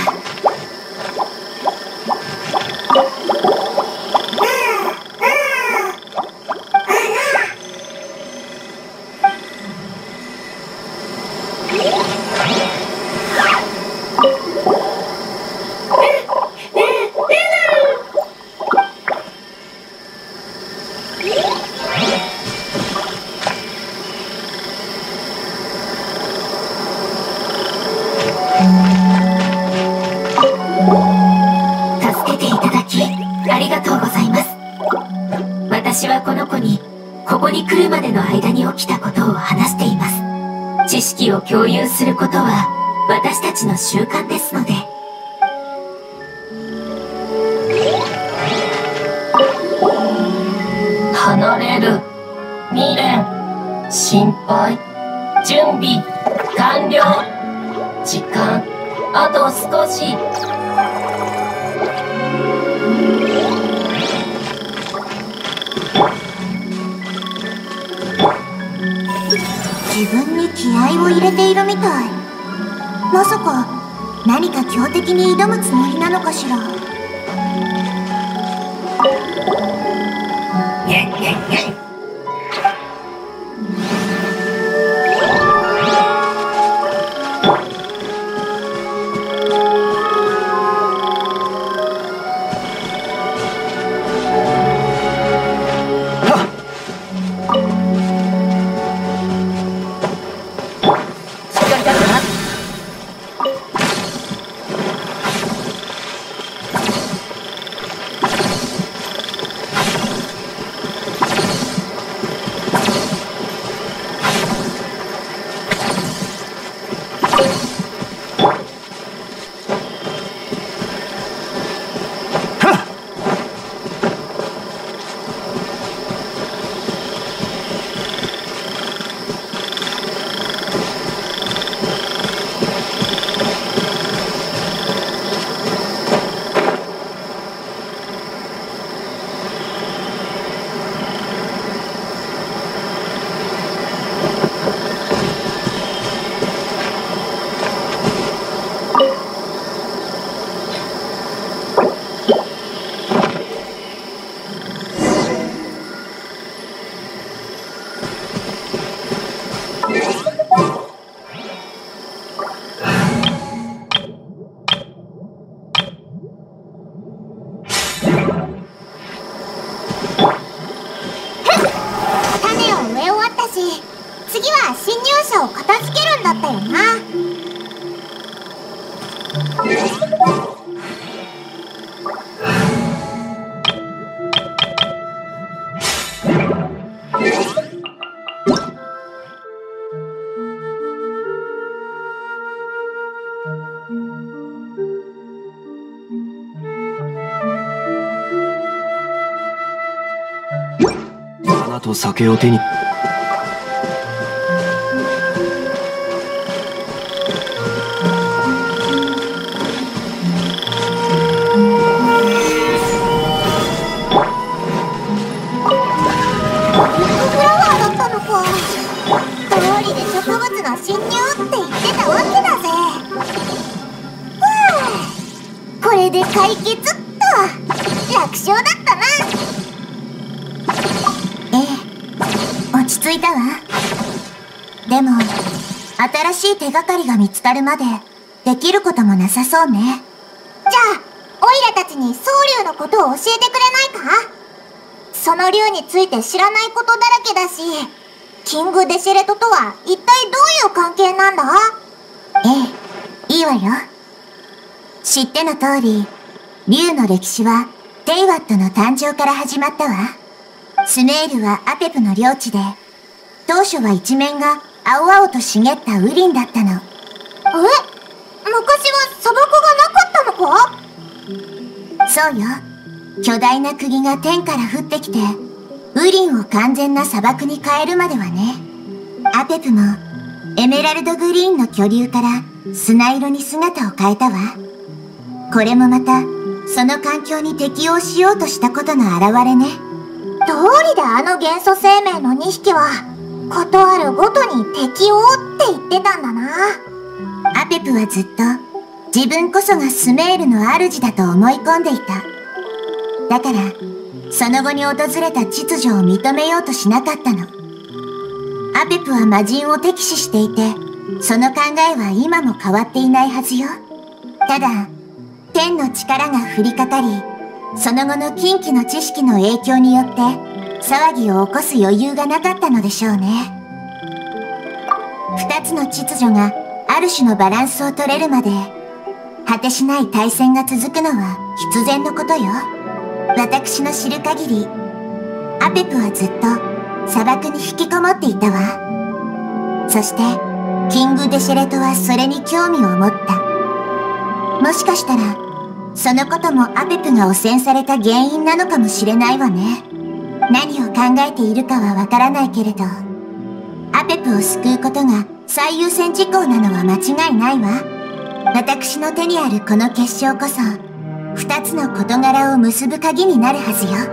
私はこの子にここに来るまでの間に起きたことを話しています。知識を共有することは私たちの習慣ですので。 離れる、未練、心配、準備、完了。時間、あと少し。 自分に気合を入れているみたい。まさか何か強敵に挑むつもりなのかしら。 侵入者を片付けるんだったよな。 花と酒を手に。 これで解決っと。楽勝だったな。ええ、落ち着いたわ。でも新しい手がかりが見つかるまでできることもなさそうね。じゃあオイラたちにソウリュウのことを教えてくれないか？その竜について知らないことだらけだし、キングデシェレトとは一体どういう関係なんだ？ええ、いいわよ。知っての通り、竜の歴史はテイワットの誕生から始まったわ。スメールはアペプの領地で、当初は一面が青々と茂ったウリンだったの。え？昔は砂漠がなかったのか？そうよ。巨大な釘が天から降ってきて、ウリンを完全な砂漠に変えるまではね。アペプもエメラルドグリーンの巨竜から砂色に姿を変えたわ。これもまたその環境に適応しようとしたことの表れね。どうりであの元素生命のにひきはことあるごとに適応って言ってたんだな。アペプはずっと自分こそがスメールの主だと思い込んでいた。だからその後に訪れた秩序を認めようとしなかったの。アペプは魔人を敵視していて、その考えは今も変わっていないはずよ。ただ天の力が降りかかり、その後の禁忌の知識の影響によって騒ぎを起こす余裕がなかったのでしょうね。二つの秩序がある種のバランスを取れるまで果てしない対戦が続くのは必然のことよ。私の知る限りアペプはずっと砂漠に引きこもっていたわ。そしてキングデシェレトはそれに興味を持った。もしかしたらそのこともアペプが汚染された原因なのかもしれないわね。何を考えているかはわからないけれど、アペプを救うことが最優先事項なのは間違いないわ。私の手にあるこの結晶こそ二つの事柄を結ぶ鍵になるはずよ。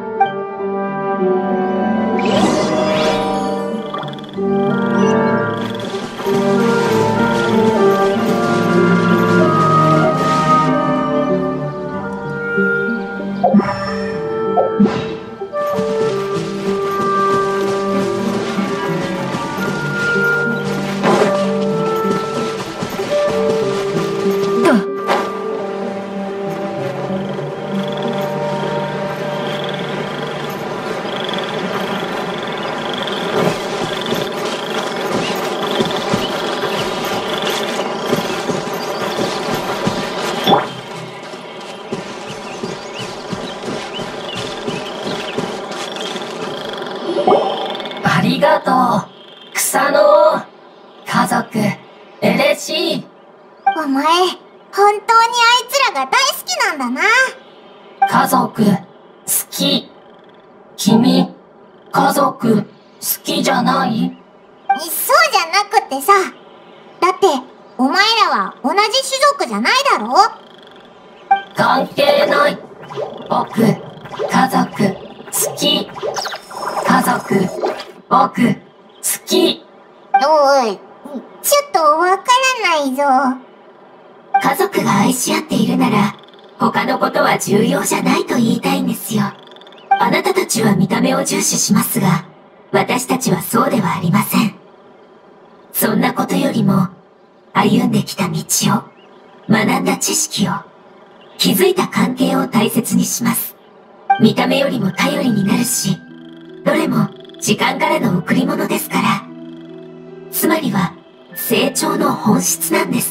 ありがとう、草の王。家族、嬉しい。 お前、本当にあいつらが大好きなんだな。 家族、好き。君、家族、好きじゃない？ そうじゃなくってさ。だって、お前らは同じ種族じゃないだろ？ 関係ない。僕、家族、好き。家族、僕、好き。 おい、ちょっとわからないぞ。 家族が愛し合っているなら、他のことは重要じゃないと言いたいんですよ。あなたたちは見た目を重視しますが、私たちはそうではありません。そんなことよりも、歩んできた道を、学んだ知識を、築いた関係を大切にします。見た目よりも頼りになるし、どれも時間からの贈り物ですから。 つまりは成長の本質なんです。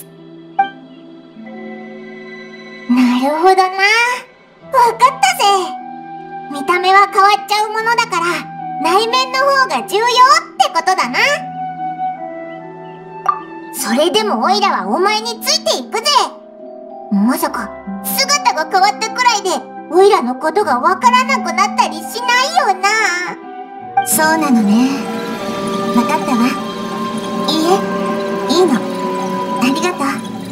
なるほどな。わかったぜ。見た目は変わっちゃうものだから、内面の方が重要ってことだな。それでもオイラはお前についていくぜ。まさか姿が変わったくらいでオイラのことがわからなくなったりしないよな。そうなのね。わかったわ。いいえ、いいの。ありがと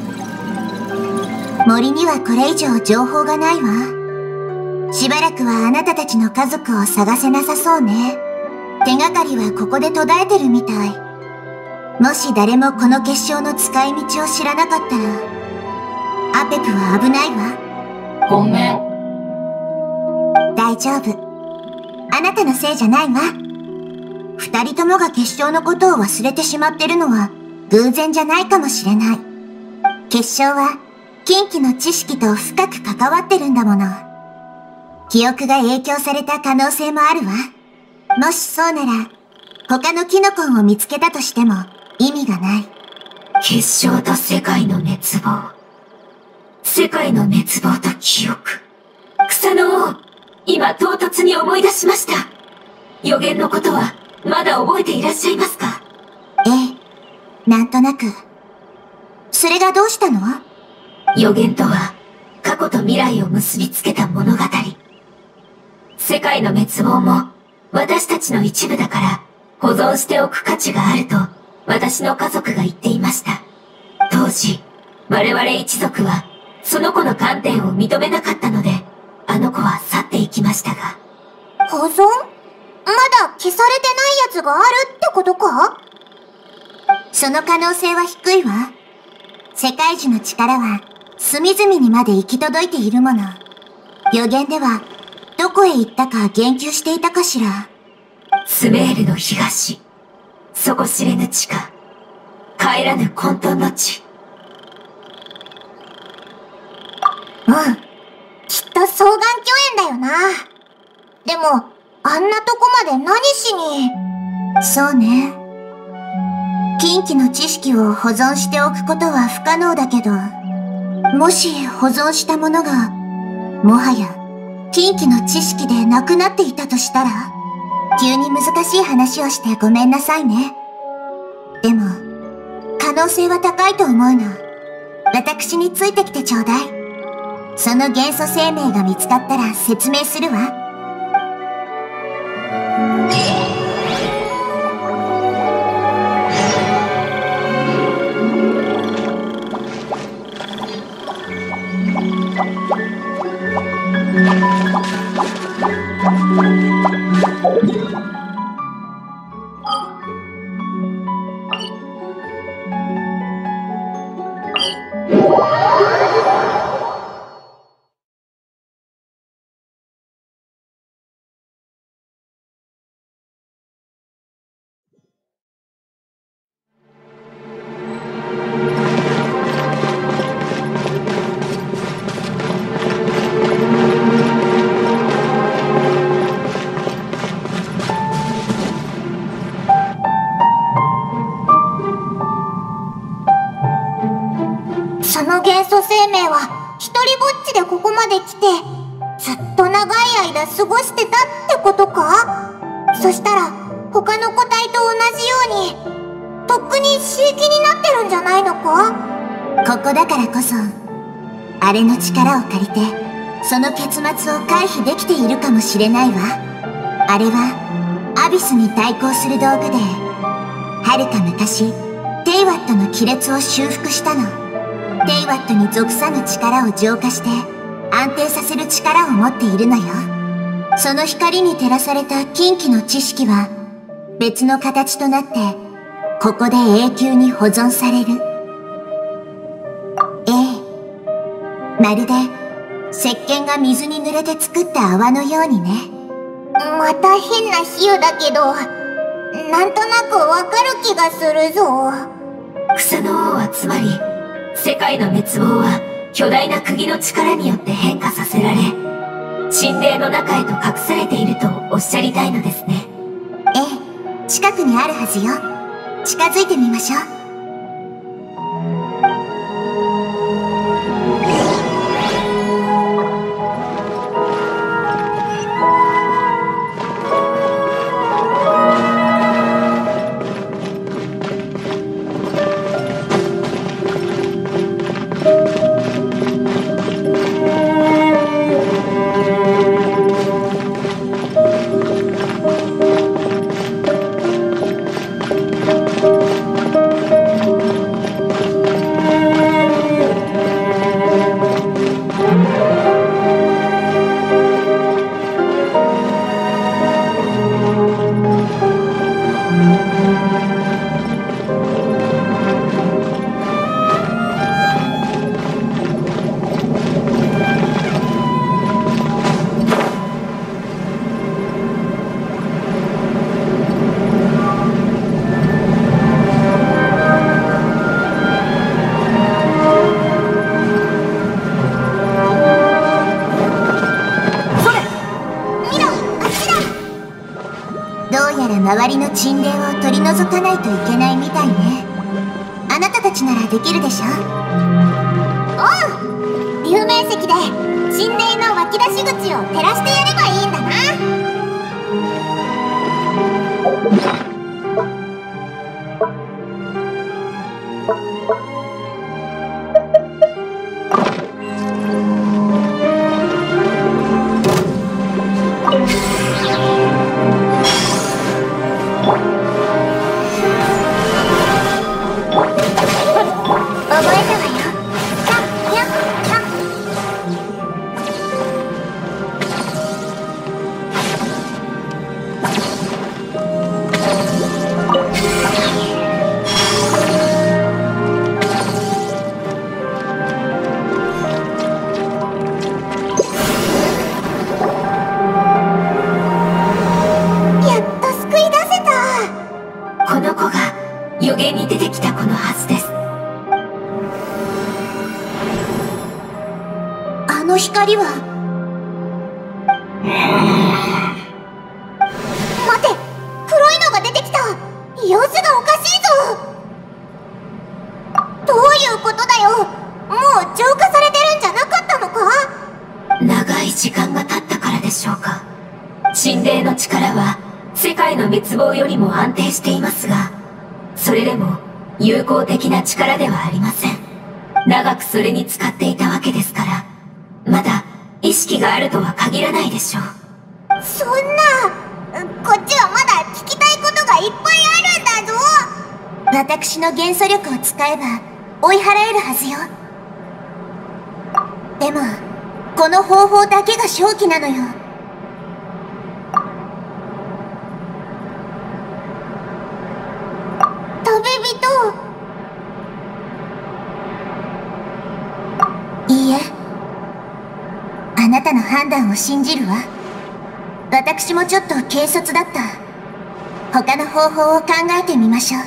う。森にはこれ以上情報がないわ。しばらくはあなたたちの家族を探せなさそうね。手がかりはここで途絶えてるみたい。もし誰もこの結晶の使い道を知らなかったら、アペプは危ないわ。 ごめん。 大丈夫。あなたのせいじゃないわ。二人ともが結晶のことを忘れてしまってるのは偶然じゃないかもしれない。結晶は近畿の知識と深く関わってるんだもの。記憶が影響された可能性もあるわ。もしそうなら、他のキノコンを見つけたとしても意味がない。 結晶と世界の熱望。世界の熱望と記憶。草の王、今唐突に思い出しました。予言のことはまだ覚えていらっしゃいますか？ ええ、なんとなく。それがどうしたの？ 予言とは過去と未来を結びつけた物語。世界の滅亡も私たちの一部だから保存しておく価値があると私の家族が言っていました。当時、我々一族はその子の観点を認めなかったので、あの子は去っていきましたが。 保存？まだ消されてないやつがあるってことか？その可能性は低いわ。世界樹の力は隅々にまで行き届いているもの。予言ではどこへ行ったか言及していたかしら。 スメールの東、底知れぬ地下、帰らぬ混沌の地。 うん。きっと双眼鏡園だよな。でも、あんなとこまで何しに。そうね。近畿の知識を保存しておくことは不可能だけど、もし保存したものが、もはや近畿の知識でなくなっていたとしたら、急に難しい話をしてごめんなさいね。でも、可能性は高いと思うの。私についてきてちょうだい。その元素生命が見つかったら説明するわ。その元素生命は一人ぼっちでここまで来てずっと長い間過ごしてたってことか？そしたら他の個体と同じようにとっくに刺激になってるんじゃないのか？ここだからこそあれの力を借りてその結末を回避できているかもしれないわ。あれはアビスに対抗する道具ではるか昔テイワットの亀裂を修復したの。テイワットに属さぬ力を浄化して安定させる力を持っているのよ。その光に照らされた近畿の知識は別の形となってここで永久に保存される。ええ、まるで石鹸が水に濡れて作った泡のようにね。また変な比喩だけどなんとなくわかる気がするぞ。 草の王はつまり世界の滅亡は巨大な釘の力によって変化させられ神霊の中へと隠されているとおっしゃりたいのですね。 ええ、近くにあるはずよ。 近づいてみましょう。周りの沈殿を取り除かないといけないみたいね。あなたたちならできるでしょ。 おう、竜面石で沈殿の湧き出し口を照らしてやればいいんだな。 あの光は。 待て、黒いのが出てきた。様子がおかしいぞ。どういうことだよ。もう浄化されてるんじゃなかったのか。 長い時間が経ったからでしょうか。神霊の力は世界の滅亡よりも安定していますが、それでも有効的な力ではありません。長くそれに使っていたわけですから、まだ意識があるとは限らないでしょう。 そんな、こっちはまだ聞きたいことがいっぱいあるんだぞ。 私の元素力を使えば追い払えるはずよ。でもこの方法だけが正気なのよ。 旅人。 いいえ、あなたの判断を信じるわ。私もちょっと軽率だった。他の方法を考えてみましょう。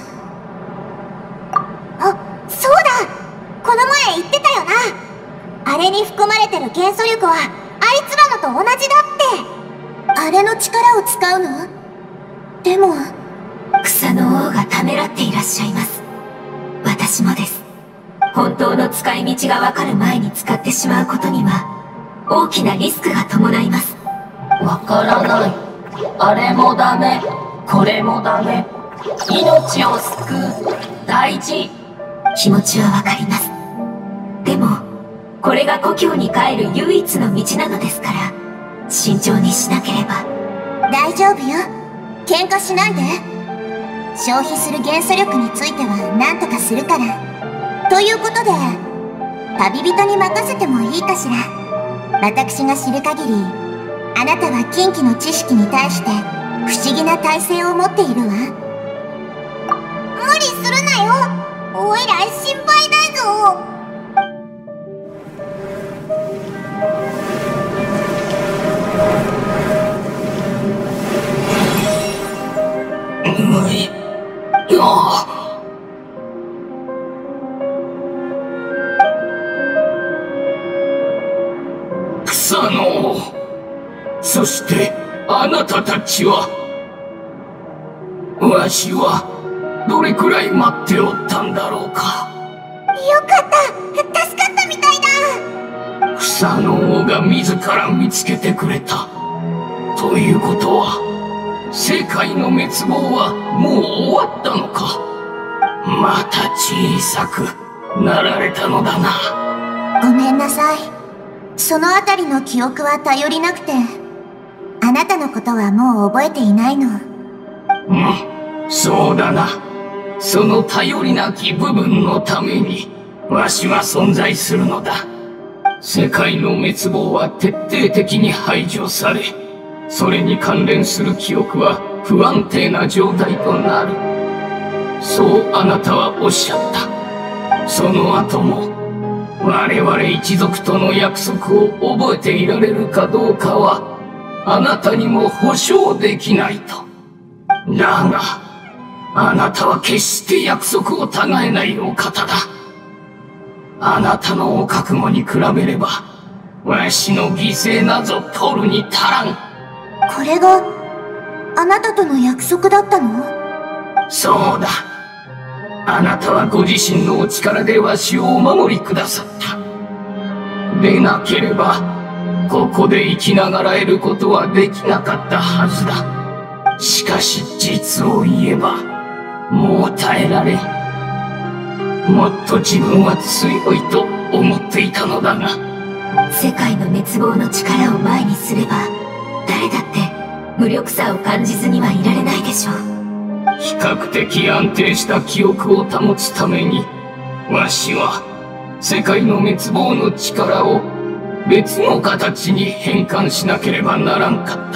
あ、そうだ、この前言ってたよな。あれに含まれてる元素力はあいつらのと同じだって。 あれの力を使うの？でも草の王がためらっていらっしゃいます。私もです。本当の使い道がわかる前に使ってしまうことには大きなリスクが伴います。 わからない。あれもダメ、これもダメ。命を救う、大事。 気持ちはわかります。でもこれが故郷に帰る唯一の道なのですから、慎重にしなければ。 大丈夫よ、喧嘩しないで。消費する元素力については何とかするから。ということで旅人に任せてもいいかしら。私が知る限り、あなたは禁忌の知識に対して不思議な耐性を持っているわ。 無理するなよ、おいら心配だぞ。 無理。ああ。草の王、そしてあなたたちは、わしはどれくらい待っておったんだろうか。 よかった、助かったみたいだ。 草の王が自ら見つけてくれた。ということは、世界の滅亡はもう終わったのか。また小さくなられたのだな。 ごめんなさい。そのあたりの記憶は頼りなくて、あなたのことはもう覚えていないの。 うん、そうだな。その頼りなき部分のために、わしは存在するのだ。世界の滅亡は徹底的に排除され、それに関連する記憶は不安定な状態となる。そうあなたはおっしゃった。その後も、我々一族との約束を覚えていられるかどうかは、あなたにも保証できないと。だが、あなたは決して約束を違えないお方だ。あなたのお覚悟に比べれば、わしの犠牲なぞ取るに足らん。 これが、あなたとの約束だったの？ そうだ。あなたはご自身のお力でわしをお守りくださった。でなければ、ここで生きながら得ることはできなかったはずだ。しかし実を言えば、もう耐えられん。もっと自分は強いと思っていたのだが。 世界の滅亡の力を前にすれば、誰だって無力さを感じずにはいられないでしょう。 比較的安定した記憶を保つために、わしは世界の滅亡の力を別の形に変換しなければならんかった。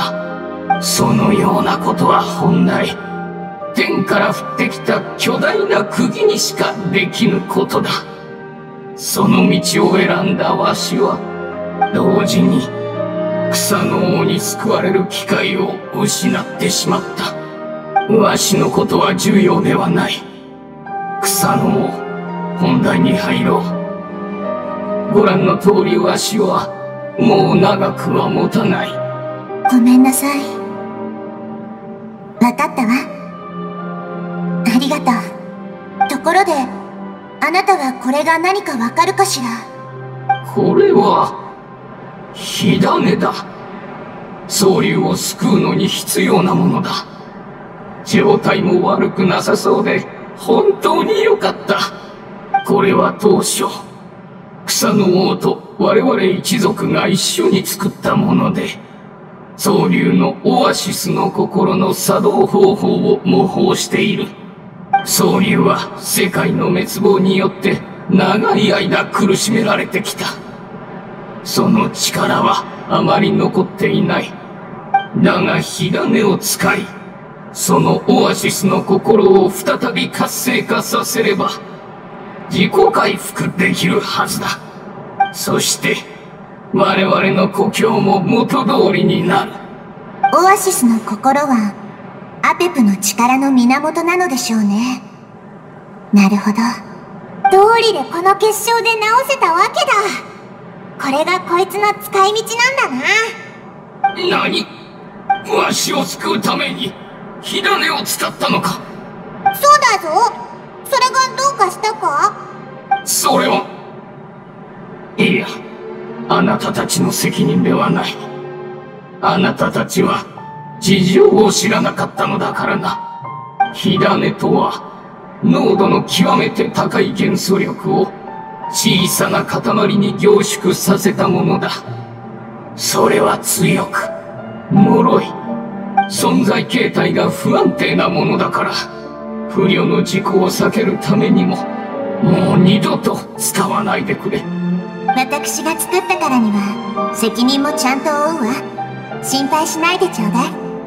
そのようなことは本来、天から降ってきた巨大な釘にしかできぬことだ。その道を選んだわしは、同時に草の王に救われる機会を失ってしまった。わしのことは重要ではない。草の王、本題に入ろう。ご覧の通りわしは、もう長くは持たない。 ごめんなさい。わかったわ。ありがとう。ところで、あなたはこれが何かわかるかしら？ これは、火種だ。総竜を救うのに必要なものだ。状態も悪くなさそうで、本当に良かった。これは当初、草の王と我々一族が一緒に作ったもので、総竜のオアシスの心の作動方法を模倣している。総竜は世界の滅亡によって長い間苦しめられてきた。その力はあまり残っていない。だが火種を使い、そのオアシスの心を再び活性化させれば、自己回復できるはずだ。そして、我々の故郷も元通りになる。 オアシスの心は、アペプの力の源なのでしょうね。なるほど。 道理でこの結晶で直せたわけだ。これがこいつの使い道なんだな。 何？わしを救うために火種を使ったのか？ そうだぞ。それがどうかしたか？ それは、いや、あなたたちの責任ではない。あなたたちは事情を知らなかったのだからな。火種とは、濃度の極めて高い元素力を小さな塊に凝縮させたものだ。それは強く、脆い、存在形態が不安定なものだから、不慮の事故を避けるためにも、もう二度と使わないでくれ。 私が作ったからには、責任もちゃんと負うわ。心配しないでちょうだい。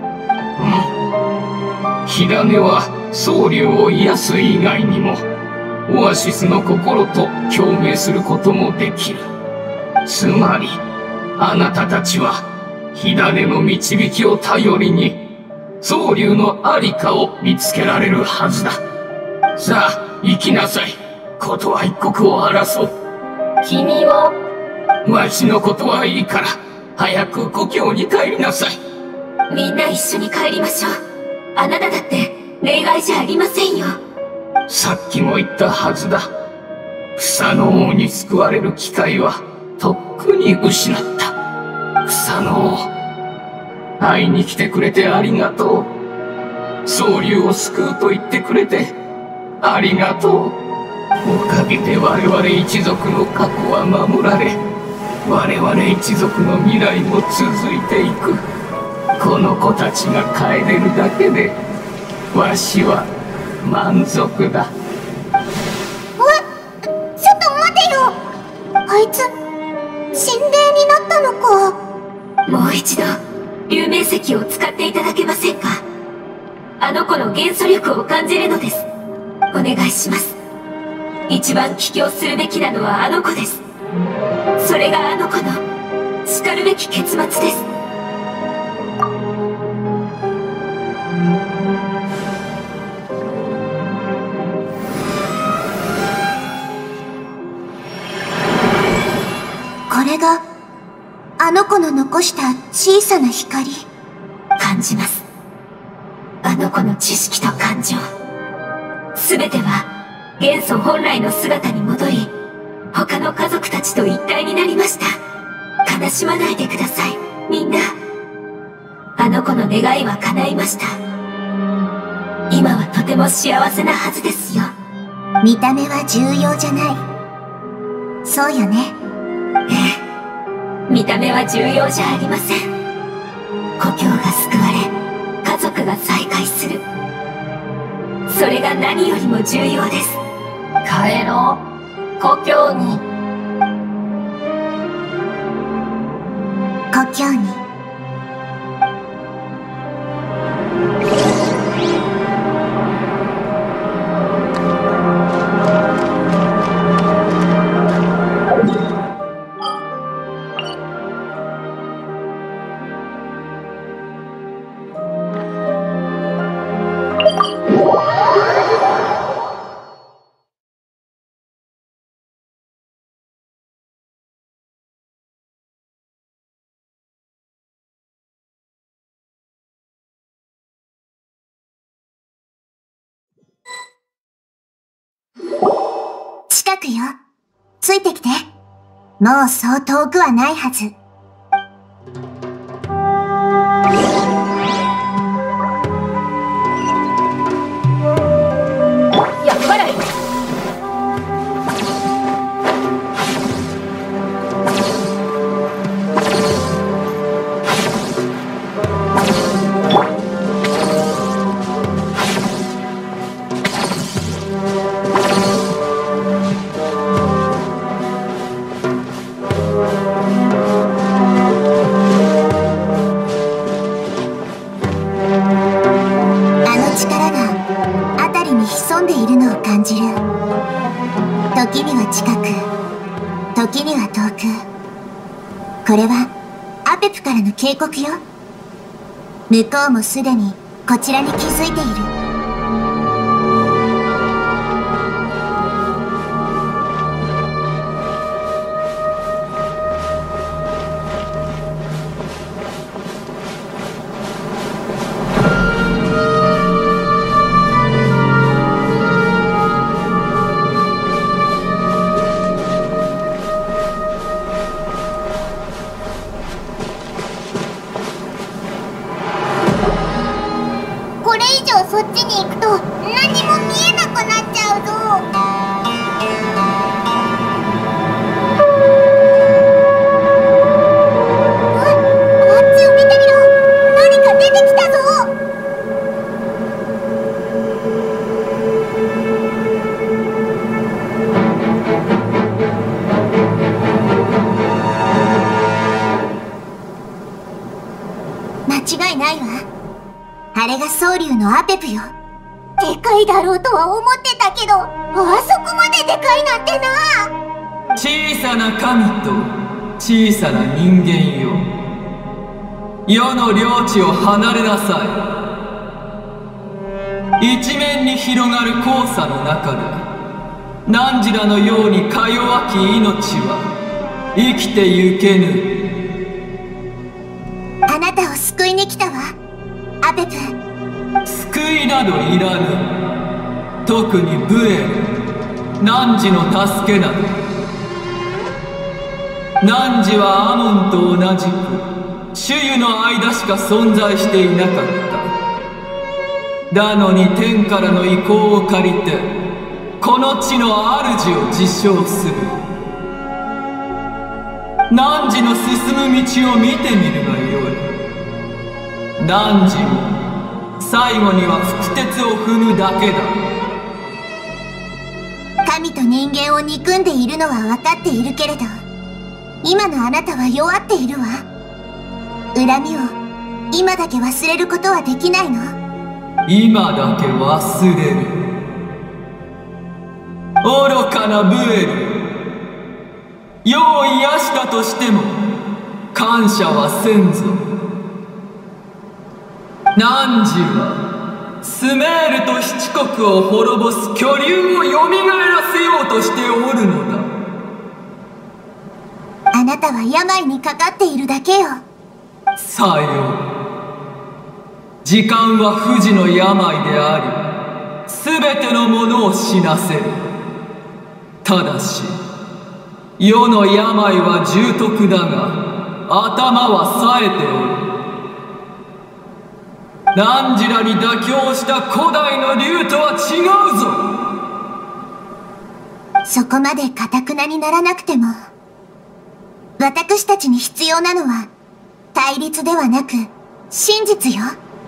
うん。火種は、総竜を癒す以外にも、オアシスの心と共鳴することもできる。つまり、あなたたちは、火種の導きを頼りに、総竜のありかを見つけられるはずだ。さあ、行きなさい。ことは一刻を争う。 君は？ わしのことはいいから、早く故郷に帰りなさい。 みんな一緒に帰りましょう。あなただって例外じゃありませんよ。 さっきも言ったはずだ。草の王に救われる機会はとっくに失った。草の王、会いに来てくれてありがとう。総流を救うと言ってくれてありがとう。おかげで我々一族の過去は守られ、我々一族の未来も続いていく。この子たちが帰れるだけでわしは満足だ。 え、ちょっと待てよ。あいつ神霊になったのか。 もう一度竜明石を使っていただけませんか。あの子の元素力を感じるのです。お願いします。一番帰郷するべきなのはあの子です。それがあの子の叱るべき結末です。 これがあの子の残した小さな光。 感じます。あの子の知識と感情、すべては元素本来の姿に戻り、他の家族たちと一体になりました。悲しまないでください、みんな。あの子の願いは叶いました。今はとても幸せなはずですよ。 見た目は重要じゃない。そうよね。 ええ、見た目は重要じゃありません。故郷が救われ、家族が再会する。それが何よりも重要です。 帰ろう、故郷に。 故郷に。近くよ。ついてきて。もうそう遠くはないはず。 厄払い。 潜んでいるのを感じる。時には近く、時には遠く。これはアペプからの警告よ。向こうもすでにこちらに気づいている。 そっちに行くと何も見えなくなっちゃうぞ。あ、あっちを見てみろ。何か出てきたぞ。 間違いないわ。あれが蒼竜のアペプよ。 でかいだろうとは思ってたけど、あそこまででかいなんてな。 小さな神と小さな人間よ、世の領地を離れなさい。一面に広がる黄砂の中で汝らのようにか弱き命は生きてゆけぬ。 あなたを救いに来たわ、アペプ。 救いなどいらぬ。 特に武衛、汝の助けなど。汝はアモンと同じく主湯の間しか存在していなかった。だのに天からの意向を借りてこの地の主を自称する。汝の進む道を見てみるがよい。汝も最後には腹鉄を踏むだけだ。 神と人間を憎んでいるのは分かっているけれど、今のあなたは弱っているわ。恨みを今だけ忘れることはできないの？ 今だけ忘れる。愚かなブエル。世を癒したとしても感謝はせんぞ。汝はスメールと七国を滅ぼす巨竜をよみがえらせようとしておるのだ。 あなたは病にかかっているだけよ。 さよう。時間は不治の病であり、すべてのものを死なせる。ただし世の病は重篤だが頭は冴えておる。汝らに妥協した古代の竜とは違うぞ。そこまで頑なにならなくても、私たちに必要なのは対立ではなく真実よ。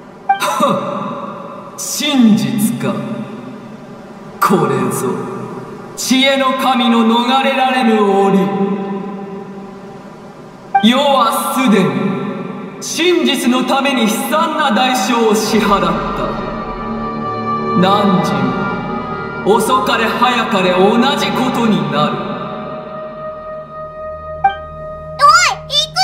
はっ、真実か。これぞ知恵の神の逃れられぬ檻。世はすでに真実のために悲惨な代償を支払った。汝も遅かれ早かれ同じことになる。 おい、行く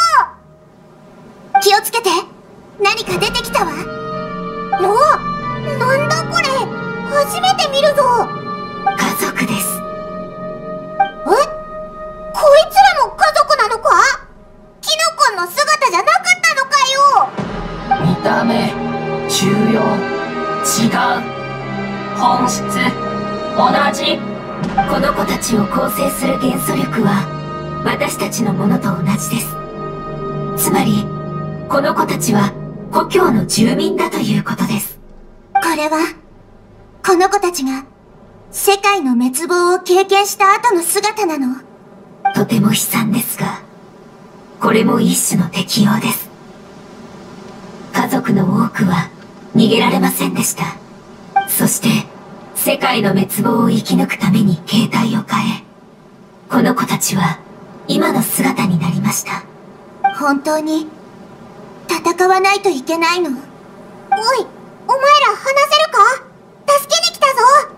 なよ。気をつけて。何か出てきたわ。お、なんだこれ。初めて見るぞ。 家族です。 え？こいつらも家族なのか？キノコンの姿じゃなかったのかよ。 見た目、重要、違う、本質、同じ。 この子たちを構成する元素力は私たちのものと同じです。つまりこの子たちは故郷の住民だということです。 これはこの子たちが世界の滅亡を経験した後の姿なの？ とても悲惨ですが、これも一種の適応です。家族の多くは逃げられませんでした。そして世界の滅亡を生き抜くために形態を変え、この子たちは今の姿になりました。 本当に戦わないといけないの？おい、お前ら話せるか？助けに来たぞ。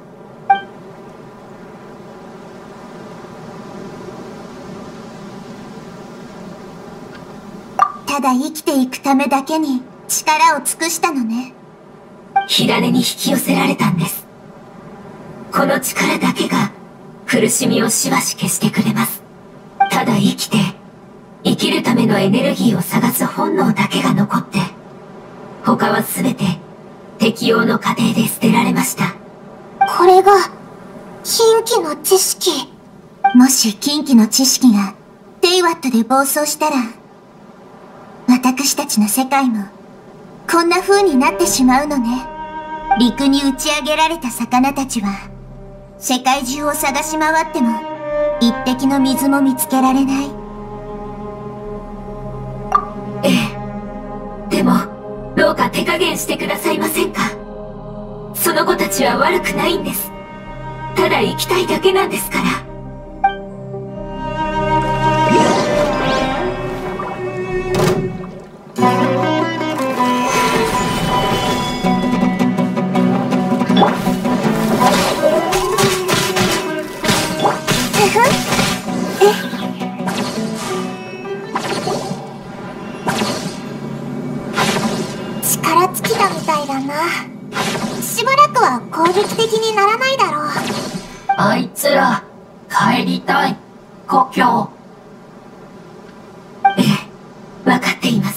ただ生きていくためだけに力を尽くしたのね。 火種に引き寄せられたんです。この力だけが苦しみをしばし消してくれます。ただ生きて生きるためのエネルギーを探す本能だけが残って、他は全て適応の過程で捨てられました。 これが禁忌の知識。 もし禁忌の知識がテイワットで暴走したら、私たちの世界もこんな風になってしまうのね。陸に打ち上げられた魚たちは世界中を探し回っても一滴の水も見つけられない。 ええ。でもどうか手加減してくださいませんか。その子たちは悪くないんです。ただ生きたいだけなんですから。 力尽きたみたいだな。しばらくは攻撃的にならないだろう。 あいつら帰りたい。故郷。 ええ、わかっています。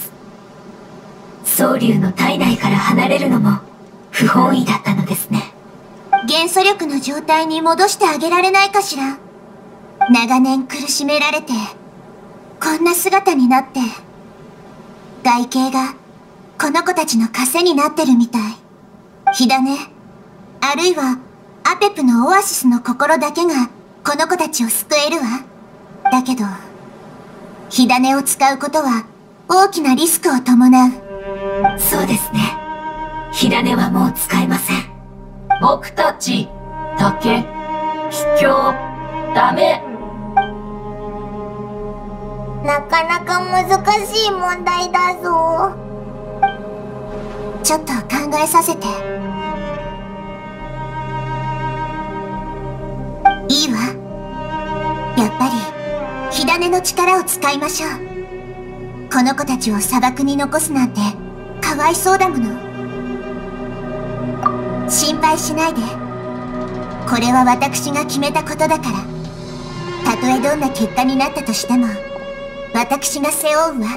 蒼竜の体内から離れるのも不本意だったのですね。 元素力の状態に戻してあげられないかしら。長年苦しめられて、こんな姿になって、外形がこの子たちの枷になってるみたい。火種、あるいはアペプのオアシスの心だけがこの子たちを救えるわ。だけど、火種を使うことは大きなリスクを伴う。 そうですね。火種はもう使えません。 僕たちだけ卑怯ダメ。 なかなか難しい問題だぞ。 ちょっと考えさせて。いいわ。やっぱり火種の力を使いましょう。この子たちを砂漠に残すなんてかわいそうだもの。心配しないで。これは私が決めたことだから。たとえどんな結果になったとしても私が背負うわ。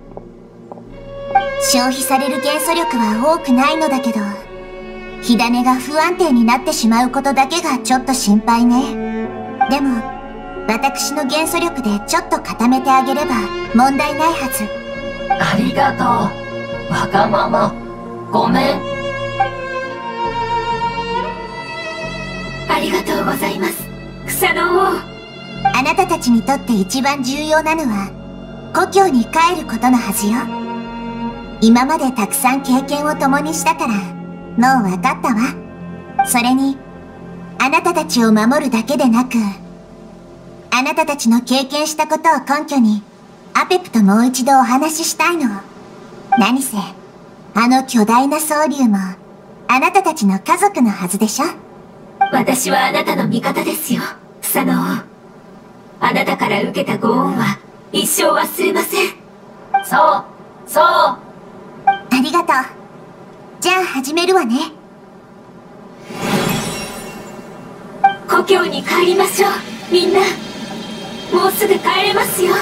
消費される元素力は多くないのだけど、火種が不安定になってしまうことだけがちょっと心配ね。でも私の元素力でちょっと固めてあげれば問題ないはず。 ありがとう。わがままごめん。 ありがとうございます、草の王。 あなたたちにとって一番重要なのは故郷に帰ることのはずよ。今までたくさん経験を共にしたからもう分かったわ。それにあなたたちを守るだけでなく、あなたたちの経験したことを根拠にアペプともう一度お話ししたいの。何せあの巨大な総竜もあなたたちの家族のはずでしょ。 私はあなたの味方ですよ、草の王。あなたから受けたご恩は一生忘れません。 そうそう。 ありがとう。じゃあ始めるわね。 故郷に帰りましょう、みんな。もうすぐ帰れますよ。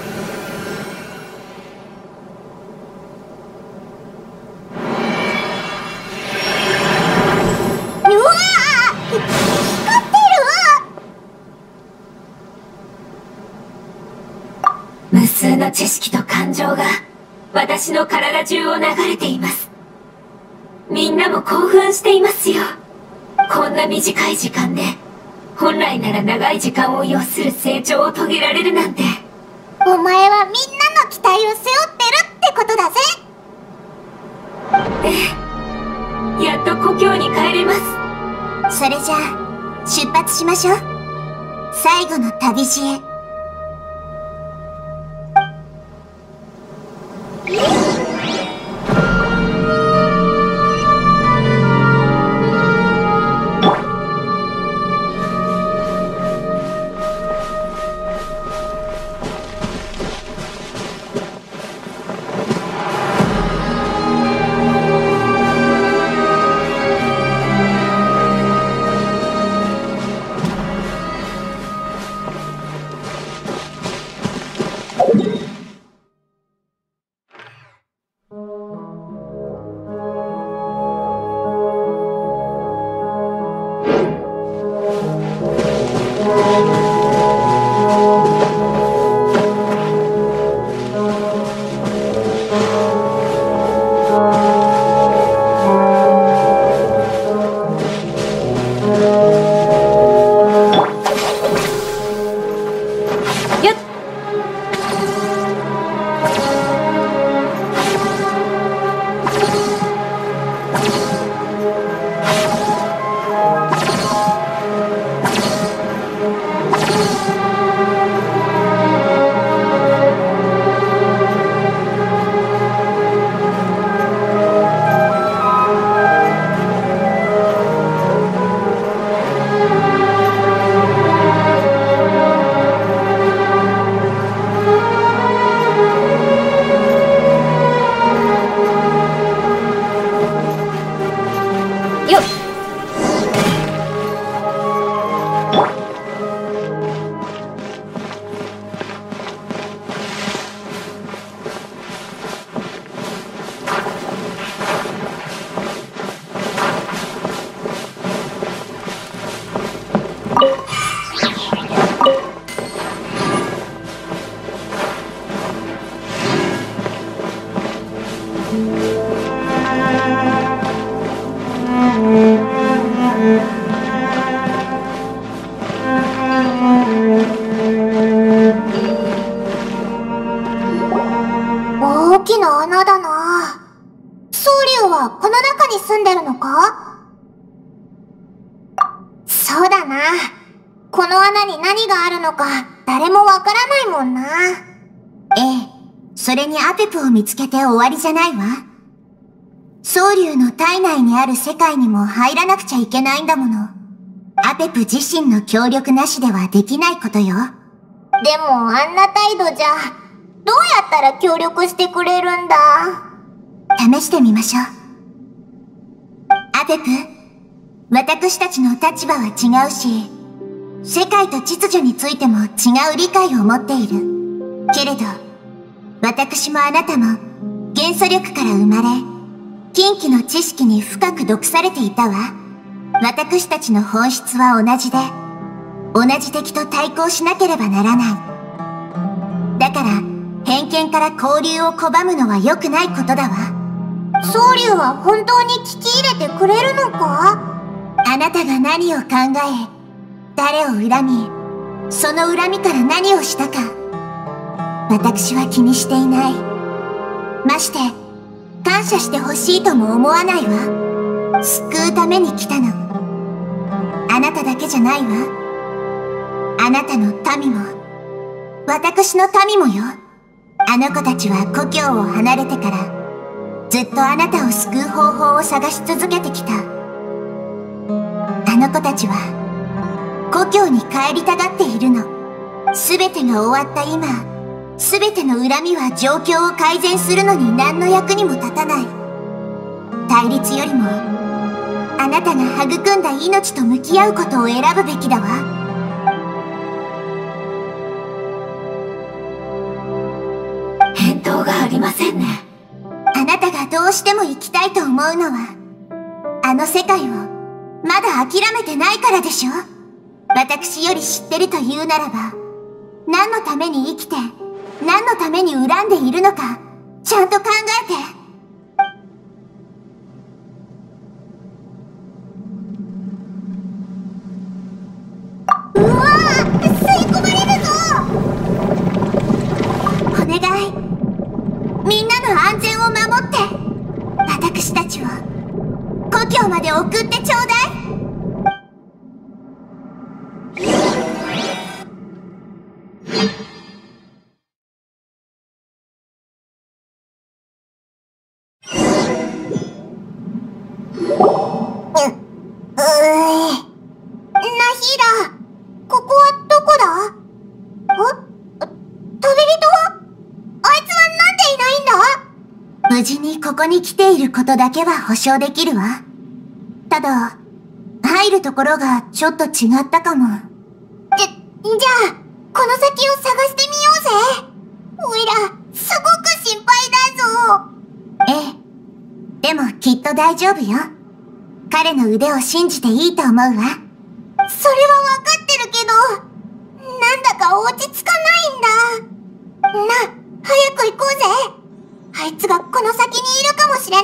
うわー！光ってる！ 無数の知識と感情が私の体中を流れています。みんなも興奮していますよ。こんな短い時間で本来なら長い時間を要する成長を遂げられるなんて。 お前はみんなの期待を背負ってるってことだぜ。 ええ、やっと故郷に帰れます。 それじゃあ出発しましょう。最後の旅路へ。 この穴に何があるのか誰もわからないもんな。 ええ、それにアペプを見つけて終わりじゃないわ。蒼竜の体内にある世界にも入らなくちゃいけないんだもの。アペプ自身の協力なしではできないことよ。 でもあんな態度じゃ、どうやったら協力してくれるんだ？ 試してみましょう。アペプ、私たちの立場は違うし、世界と秩序についても違う理解を持っている。けれど、私もあなたも元素力から生まれ、近畿の知識に深く毒されていたわ。私たちの本質は同じで、同じ敵と対抗しなければならない。だから、偏見から交流を拒むのは良くないことだわ。 蒼竜は本当に聞き入れてくれるのか？ あなたが何を考え、誰を恨み、その恨みから何をしたか、私は気にしていない。まして、感謝してほしいとも思わないわ。救うために来たの。あなただけじゃないわ。あなたの民も、私の民もよ。あの子たちは故郷を離れてから、ずっとあなたを救う方法を探し続けてきた。あの子たちは、故郷に帰りたがっているの。すべてが終わった今、すべての恨みは状況を改善するのに何の役にも立たない。対立よりも、あなたが育んだ命と向き合うことを選ぶべきだわ。 返答がありませんね。 あなたがどうしても生きたいと思うのは、あの世界をまだ諦めてないからでしょ？私より知ってるというならば、何のために生きて、何のために恨んでいるのか、ちゃんと考えて。 うわぁ！吸い込まれるぞ！ お願い。みんなの安全を守って、私たちを故郷まで送ってちょうだい。無事にここに来ていることだけは保証できるわ。ただ、入るところがちょっと違ったかも。 じゃ、じゃあ、この先を探してみようぜ。おいら、すごく心配だぞ。 ええ。でもきっと大丈夫よ。彼の腕を信じていいと思うわ。 それはわかってるけど、なんだか落ち着かないんだ。な、早く行こうぜ。あいつがこの先にいるかもしれない。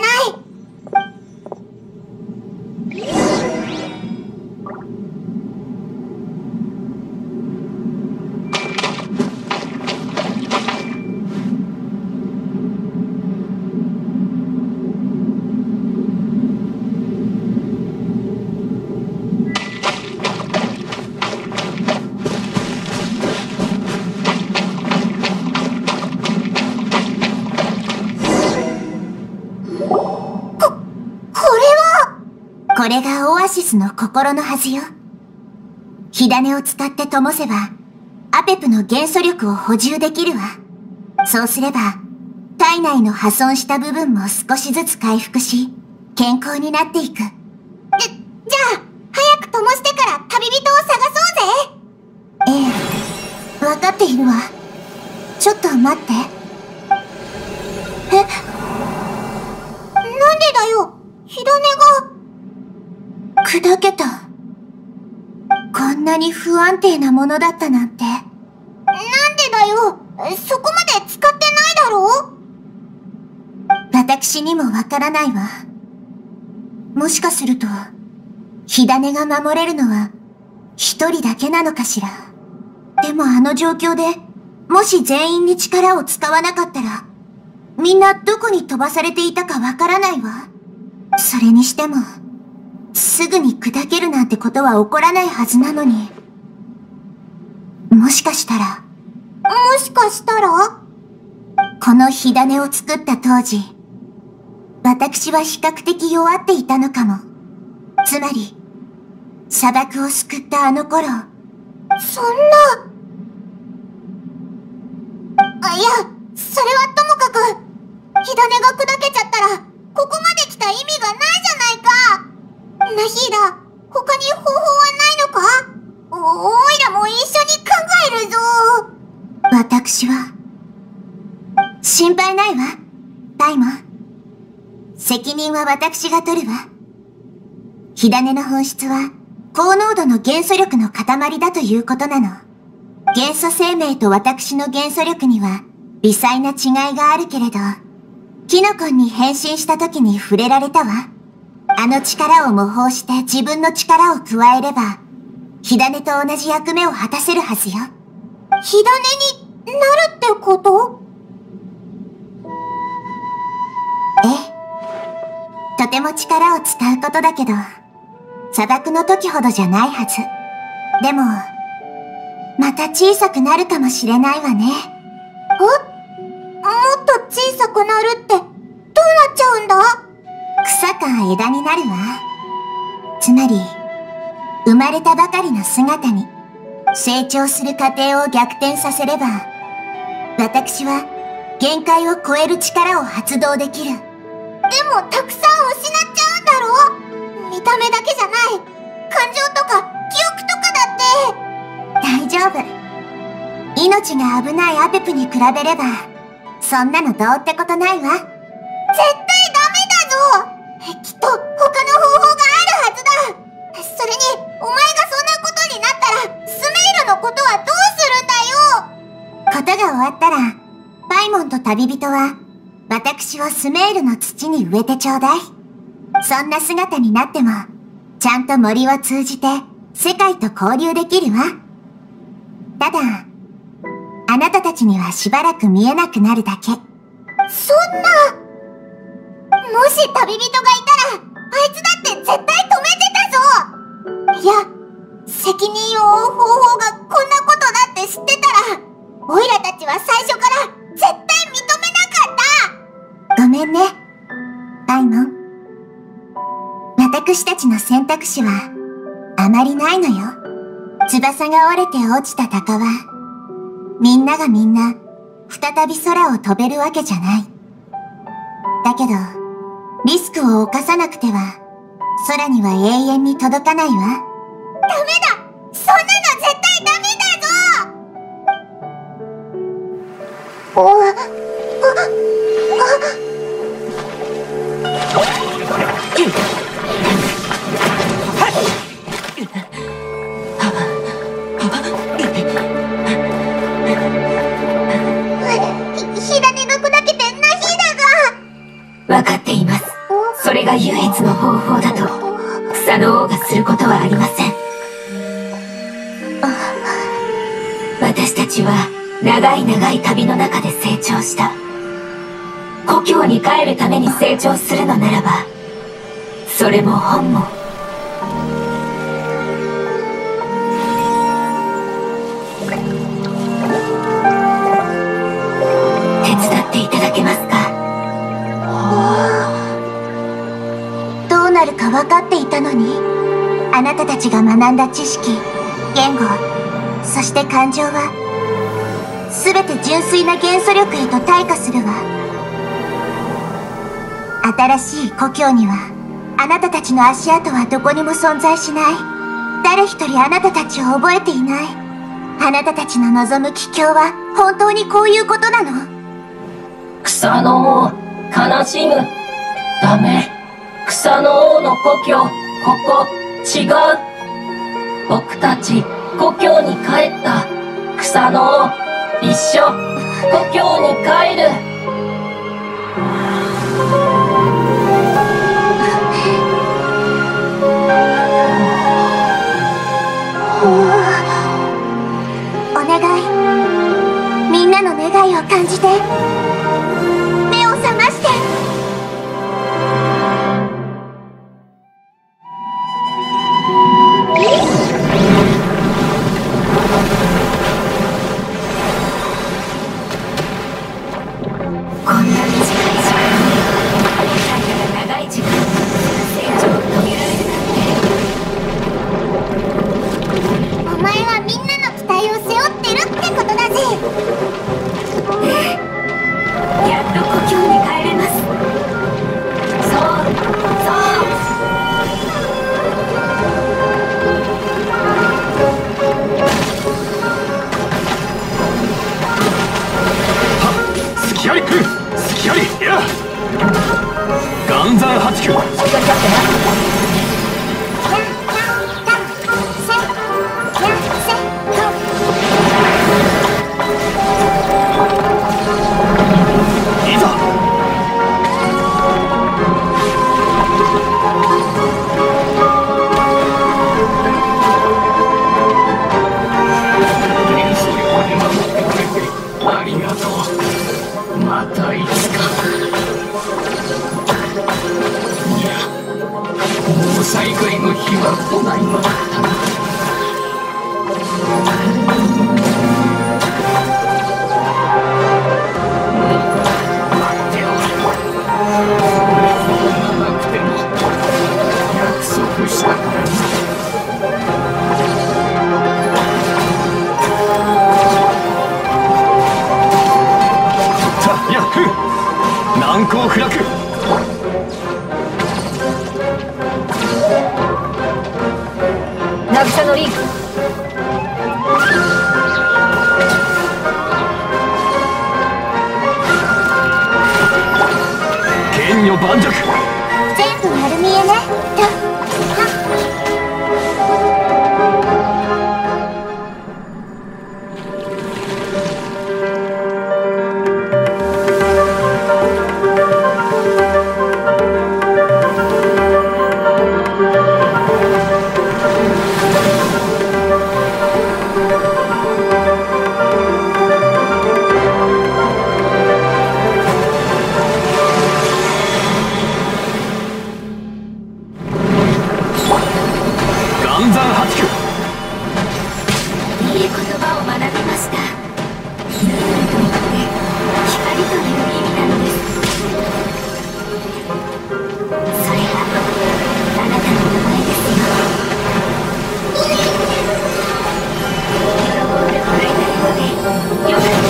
これがオアシスの心のはずよ。火種を使って灯せば、アペプの元素力を補充できるわ。そうすれば、体内の破損した部分も少しずつ回復し、健康になっていく。じ、じゃあ、早く灯してから旅人を探そうぜ。 ええ、わかっているわ。ちょっと待って。え？なんでだよ、火種が。 砕けた。こんなに不安定なものだったなんて。なんでだよ、そこまで使ってないだろう？ 私にもわからないわ。もしかすると、火種が守れるのは一人だけなのかしら。でもあの状況で、もし全員に力を使わなかったら、みんなどこに飛ばされていたかわからないわ。それにしても、すぐに砕けるなんてことは起こらないはずなのに。 もしかしたら、 もしかしたらこの火種を作った当時、私は比較的弱っていたのかも。つまり、砂漠を救ったあの頃。 そんな。あ、いや、それはともかく、火種が砕けちゃったら、ここまで来た意味がないじゃないか。ナヒーラ、他に方法はないのか？お、おいらも一緒に考えるぞ。 私は、心配ないわ、パイモン。責任は私が取るわ。火種の本質は、高濃度の元素力の塊だということなの。元素生命と私の元素力には、微細な違いがあるけれど、キノコンに変身した時に触れられたわ。あの力を模倣して自分の力を加えれば、火種と同じ役目を果たせるはずよ。 火種になるってこと？ ええ。とても力を使うことだけど、砂漠の時ほどじゃないはず。でも、また小さくなるかもしれないわね。 え？もっと小さくなるって、どうなっちゃうんだ？ 草か枝になるわ。つまり、生まれたばかりの姿に、成長する過程を逆転させれば、私は限界を超える力を発動できる。 でもたくさん失っちゃうんだろ？見た目だけじゃない。感情とか記憶とかだって。 大丈夫。命が危ないアペプに比べれば、そんなのどうってことないわ。絶対ダメだぞ！きっと他の方法があるはずだ。それに、お前がそんなことになったら、スメールのことはどうするんだよ！ ことが終わったら、パイモンと旅人は、私をスメールの土に植えてちょうだい。そんな姿になっても、ちゃんと森を通じて、世界と交流できるわ。ただ、あなたたちにはしばらく見えなくなるだけ。 そんな。もし旅人がいたら、あいつだって絶対止めてたぞ！いや、責任を負う方法がこんなことだって知ってたら、オイラたちは最初から絶対認めなかった！ ごめんね、パイモン。私たちの選択肢は、あまりないのよ。翼が折れて落ちた鷹は、みんながみんな、再び空を飛べるわけじゃない。だけど、リスクを冒さなくては、空には永遠に届かないわ。ダメだ！ そんなの絶対ダメだぞ！お、あ、火種が砕けてナヒーラが。わかっています。それが唯一の方法だと、草の王がすることはありません。私たちは長い長い旅の中で成長した。故郷に帰るために成長するのならば、それも本も。手伝っていただけますか？ どうなるか分かっていたのに、あなたたちが学んだ知識、言語、そして感情は、すべて純粋な元素力へと退化するわ。新しい故郷には、あなたたちの足跡はどこにも存在しない。誰一人あなたたちを覚えていない。あなたたちの望む帰郷は、本当にこういうことなの？ 草の王、悲しむ。ダメ。草の王の故郷、ここ、違う。僕たち、故郷に帰った。草の王、一緒、故郷に帰る。 お願い。みんなの願いを感じて。目を覚まして。 気をつけな。 いざ。元素量を守ってくれてありがとう。またいつか。いや、もう再会の日は来ないのだったな。待ってろ。俺がなくても約束したからな。さあ、ヤッフー、難攻不落。 渚のリンク。 剣女盤石。 全部丸見えね。 岩山八九。 いい言葉を学びました。ルールといって光という意味なのです。それがあなたの名前ですよ。喜んでもらえたようでよかったです。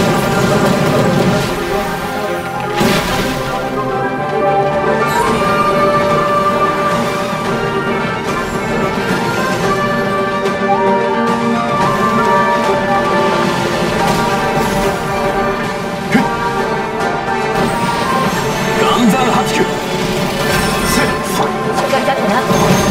岩山八九。せっしっかり立ってな。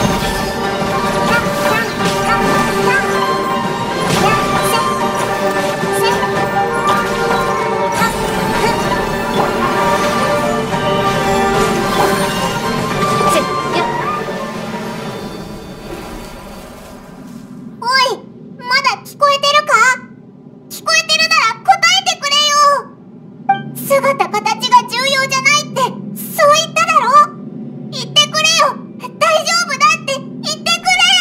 せっや。 おい、まだ聞こえてるか？聞こえてるなら答えてくれよ。姿形が重要じゃないってそう言っただろ。言ってくれよ。大丈夫だって言ってくれ。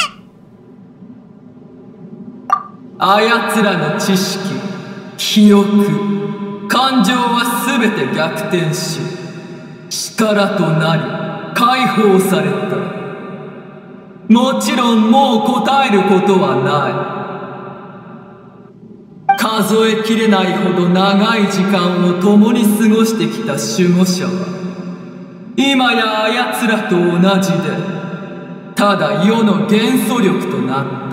あやつらの知識、記憶、感情はすべて逆転し、力となり解放された。もちろんもう答えることはない。数えきれないほど長い時間を共に過ごしてきた守護者は今やあやつらと同じでただ世の元素力となった。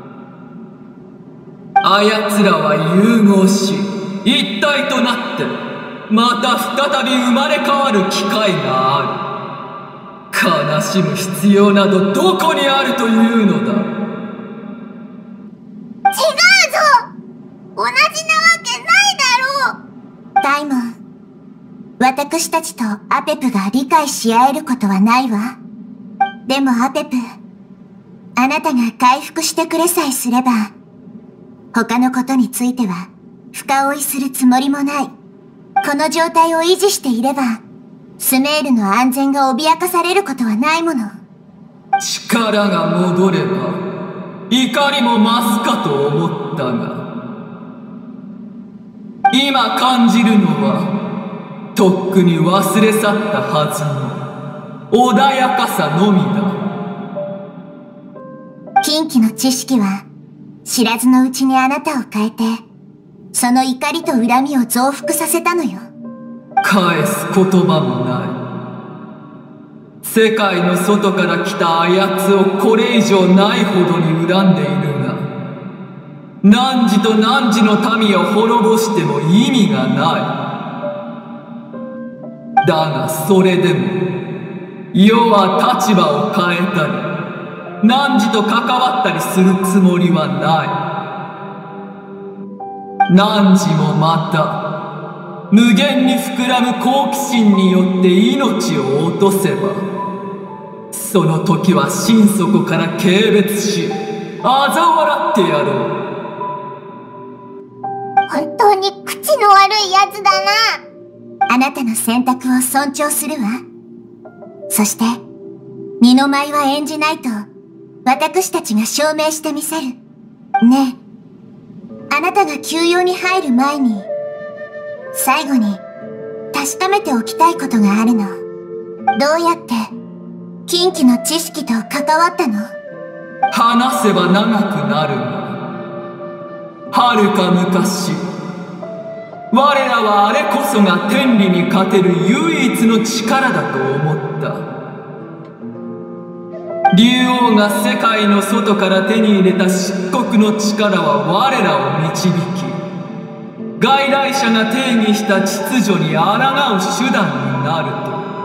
あやつらは融合し一体となってまた再び生まれ変わる機会がある。悲しむ必要などどこにあるというのだ。 違うぞ。同じなわけないだろう。 ダイモン、私たちとアペプが理解し合えることはないわ。でもアペプ、あなたが回復してくれさえすれば、他のことについては深追いするつもりもない。この状態を維持していれば、スメールの安全が脅かされることはないもの。 力が戻れば怒りも増すかと思ったが、今感じるのはとっくに忘れ去ったはずの穏やかさのみだ。 禁忌の知識は知らずのうちにあなたを変えて、その怒りと恨みを増幅させたのよ。 返す言葉もない。世界の外から来たあやつをこれ以上ないほどに恨んでいるが、汝と汝の民を滅ぼしても意味がない。だがそれでも世は立場を変えたり汝と関わったりするつもりはない。汝もまた無限に膨らむ好奇心によって命を落とせば、その時は心底から軽蔑し嘲笑ってやろう。 本当に口の悪いやつだな。 あなたの選択を尊重するわ。そして二の舞は演じないと私たちが証明してみせる。ねえ、あなたが休養に入る前に最後に確かめておきたいことがあるの。どうやって禁忌の知識と関わったの？ 話せば長くなるが、はるか昔我らはあれこそが天理に勝てる唯一の力だと思った。竜王が世界の外から手に入れた漆黒の力は我らを導き、外来者が定義した秩序に抗う手段になる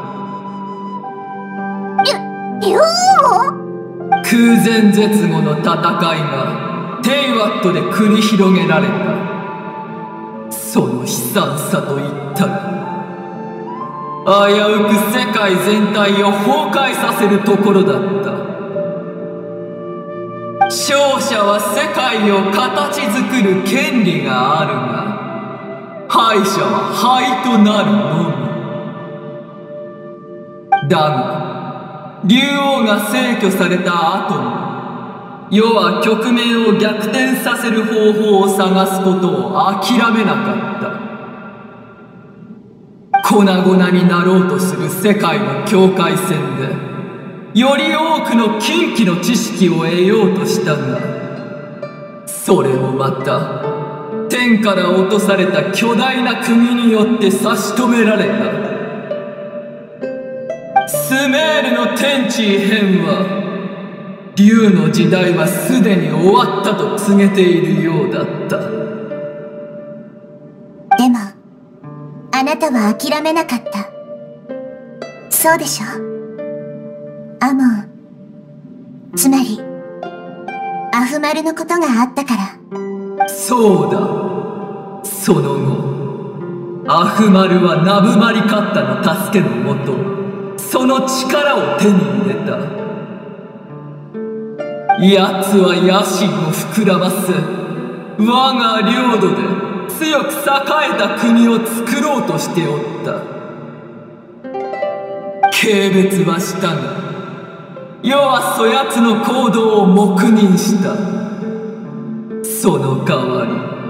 と。 竜王？ 空前絶後の戦いがテイワットで繰り広げられた。その悲惨さといったら危うく世界全体を崩壊させるところだった。勝者は世界を形作る権利があるが、敗者は灰となるのみ。だが竜王が逝去された後も世は局面を逆転させる方法を探すことを諦めなかった。粉々になろうとする世界の境界線でより多くの禁忌の知識を得ようとしたが、それもまた天から落とされた巨大な釘によって差し止められた。スメールの天地異変は竜の時代はすでに終わったと告げているようだった。 でもあなたは諦めなかった。そうでしょ？アモン、つまりアフマルのことがあったから。 そうだ。その後アフマルはナブマリカッタの助けのもとその力を手に入れた。奴は野心を膨らませ我が領土で強く栄えた国を作ろうとしておった。軽蔑はしたが世はそやつの行動を黙認した。その代わ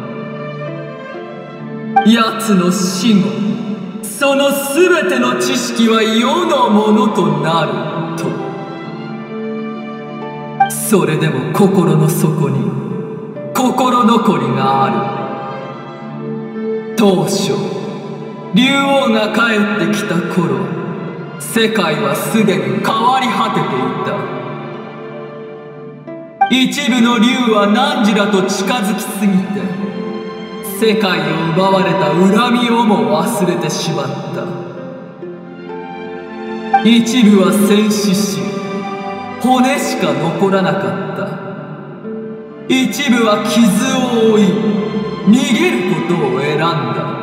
り奴の死後その全ての知識は世のものとなると。それでも心の底に心残りがある。当初竜王が帰ってきた頃、世界はすでに変わり果てていた。一部の竜は汝らと近づきすぎて世界を奪われた恨みをも忘れてしまった。一部は戦死し骨しか残らなかった。一部は傷を負い逃げることを選んだ。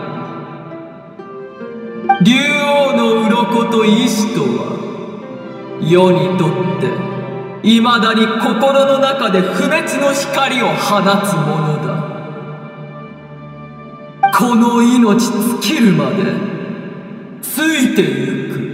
竜王の鱗と意志とは世にとっていまだに心の中で不滅の光を放つものだ。この命尽きるまでついてゆく。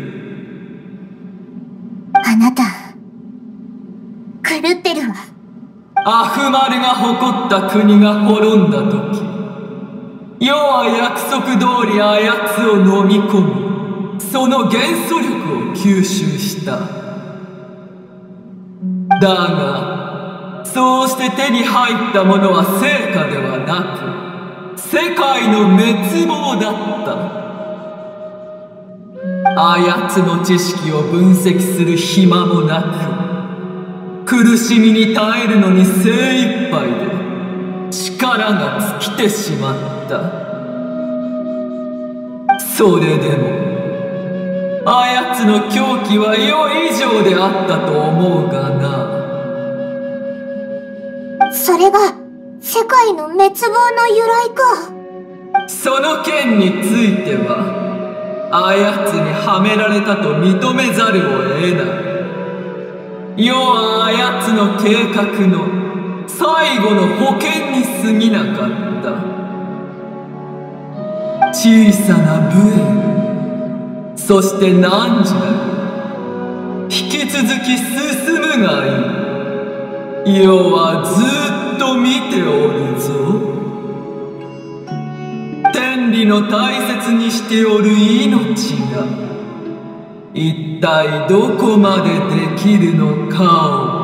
あなた狂ってるわ。 アフマルが誇った国が滅んだ時、世は約束通りあやつを飲み込みその元素力を吸収した。だがそうして手に入ったものは成果ではなく世界の滅亡だった。あやつの知識を分析する暇もなく苦しみに耐えるのに精一杯で力が尽きてしまった。それでもあやつの狂気は世以上であったと思うがな。 それが世界の滅亡の由来か。 その件についてはあやつにはめられたと認めざるを得ない。世はあやつの計画の最後の保険に過ぎなかった。小さな武衛、そして汝ら引き続き進むがいい。世はずっと見ておるぞ。天理の大切にしておる命が一体どこまでできるのかを。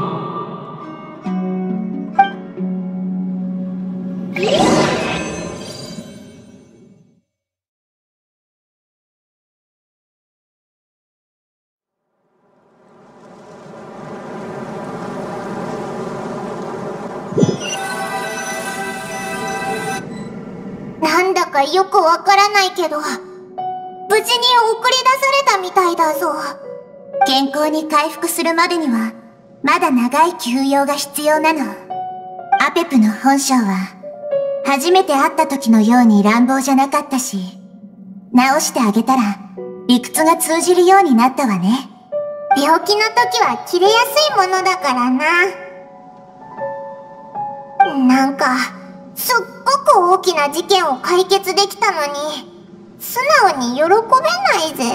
なんだかよくわからないけど、無事に送り出されたみたいだぞ。 健康に回復するまでにはまだ長い休養が必要なの。アペプの本性は初めて会った時のように乱暴じゃなかったし、治してあげたら理屈が通じるようになったわね。 病気の時は切れやすいものだからな。なんかすっごく大きな事件を解決できたのに素直に喜べないぜ。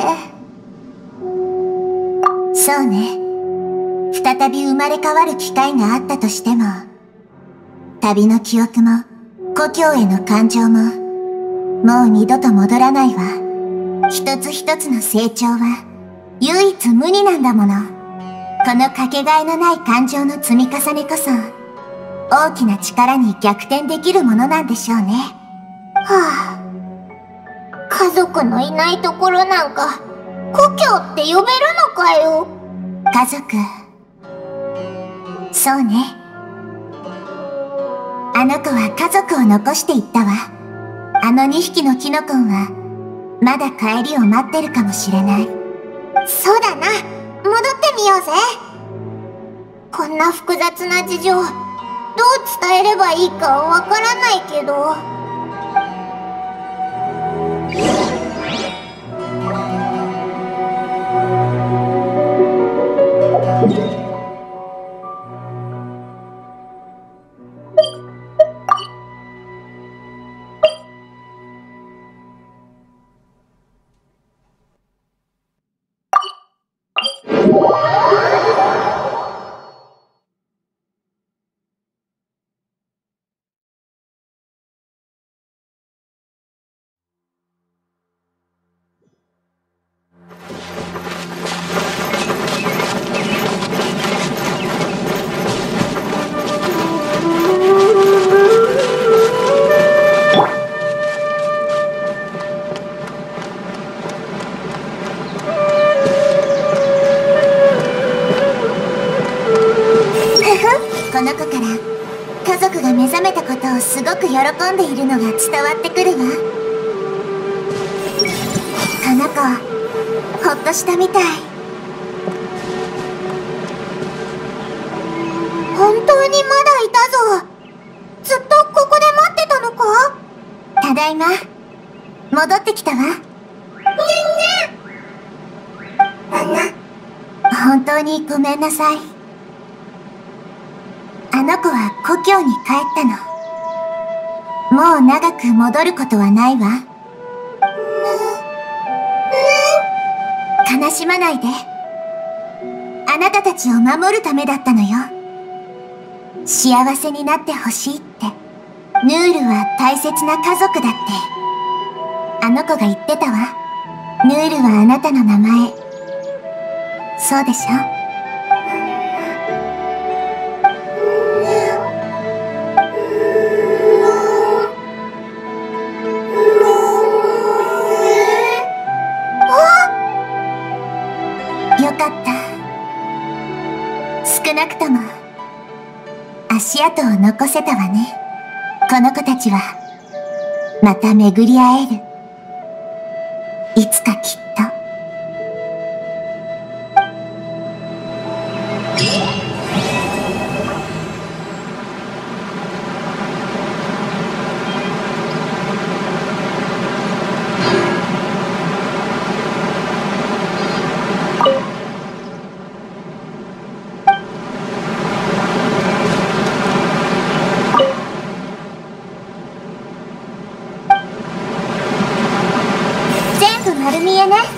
そうね。再び生まれ変わる機会があったとしても、旅の記憶も故郷への感情ももう二度と戻らないわ。一つ一つの成長は唯一無二なんだもの。このかけがえのない感情の積み重ねこそ大きな力に逆転できるものなんでしょうね。 はあ、家族のいないところなんか故郷って呼べるのかよ。 家族、そうね。あの子は家族を残していったわ。あのにひきのキノコンはまだ帰りを待ってるかもしれない。 そうだな、戻ってみようぜ。こんな複雑な事情どう伝えればいいかわからないけど。 この子から家族が目覚めたことをすごく喜んでいるのが伝わってくるわ。この子ほっとしたみたい。 本当にまだいたぞ。ずっとここで待ってたのか？ ただいま。戻ってきたわ。本当にごめんなさい。あの子は故郷に帰ったの。もう長く戻ることはないわ。悲しまないで。あなたたちを守るためだったのよ。幸せになってほしいって。ヌールは大切な家族だって。あの子が言ってたわ。ヌールはあなたの名前。そうでしょ？よかった。少なくとも足跡を残せたわね。この子たちはまた巡り会える。いつかきっと。 えね。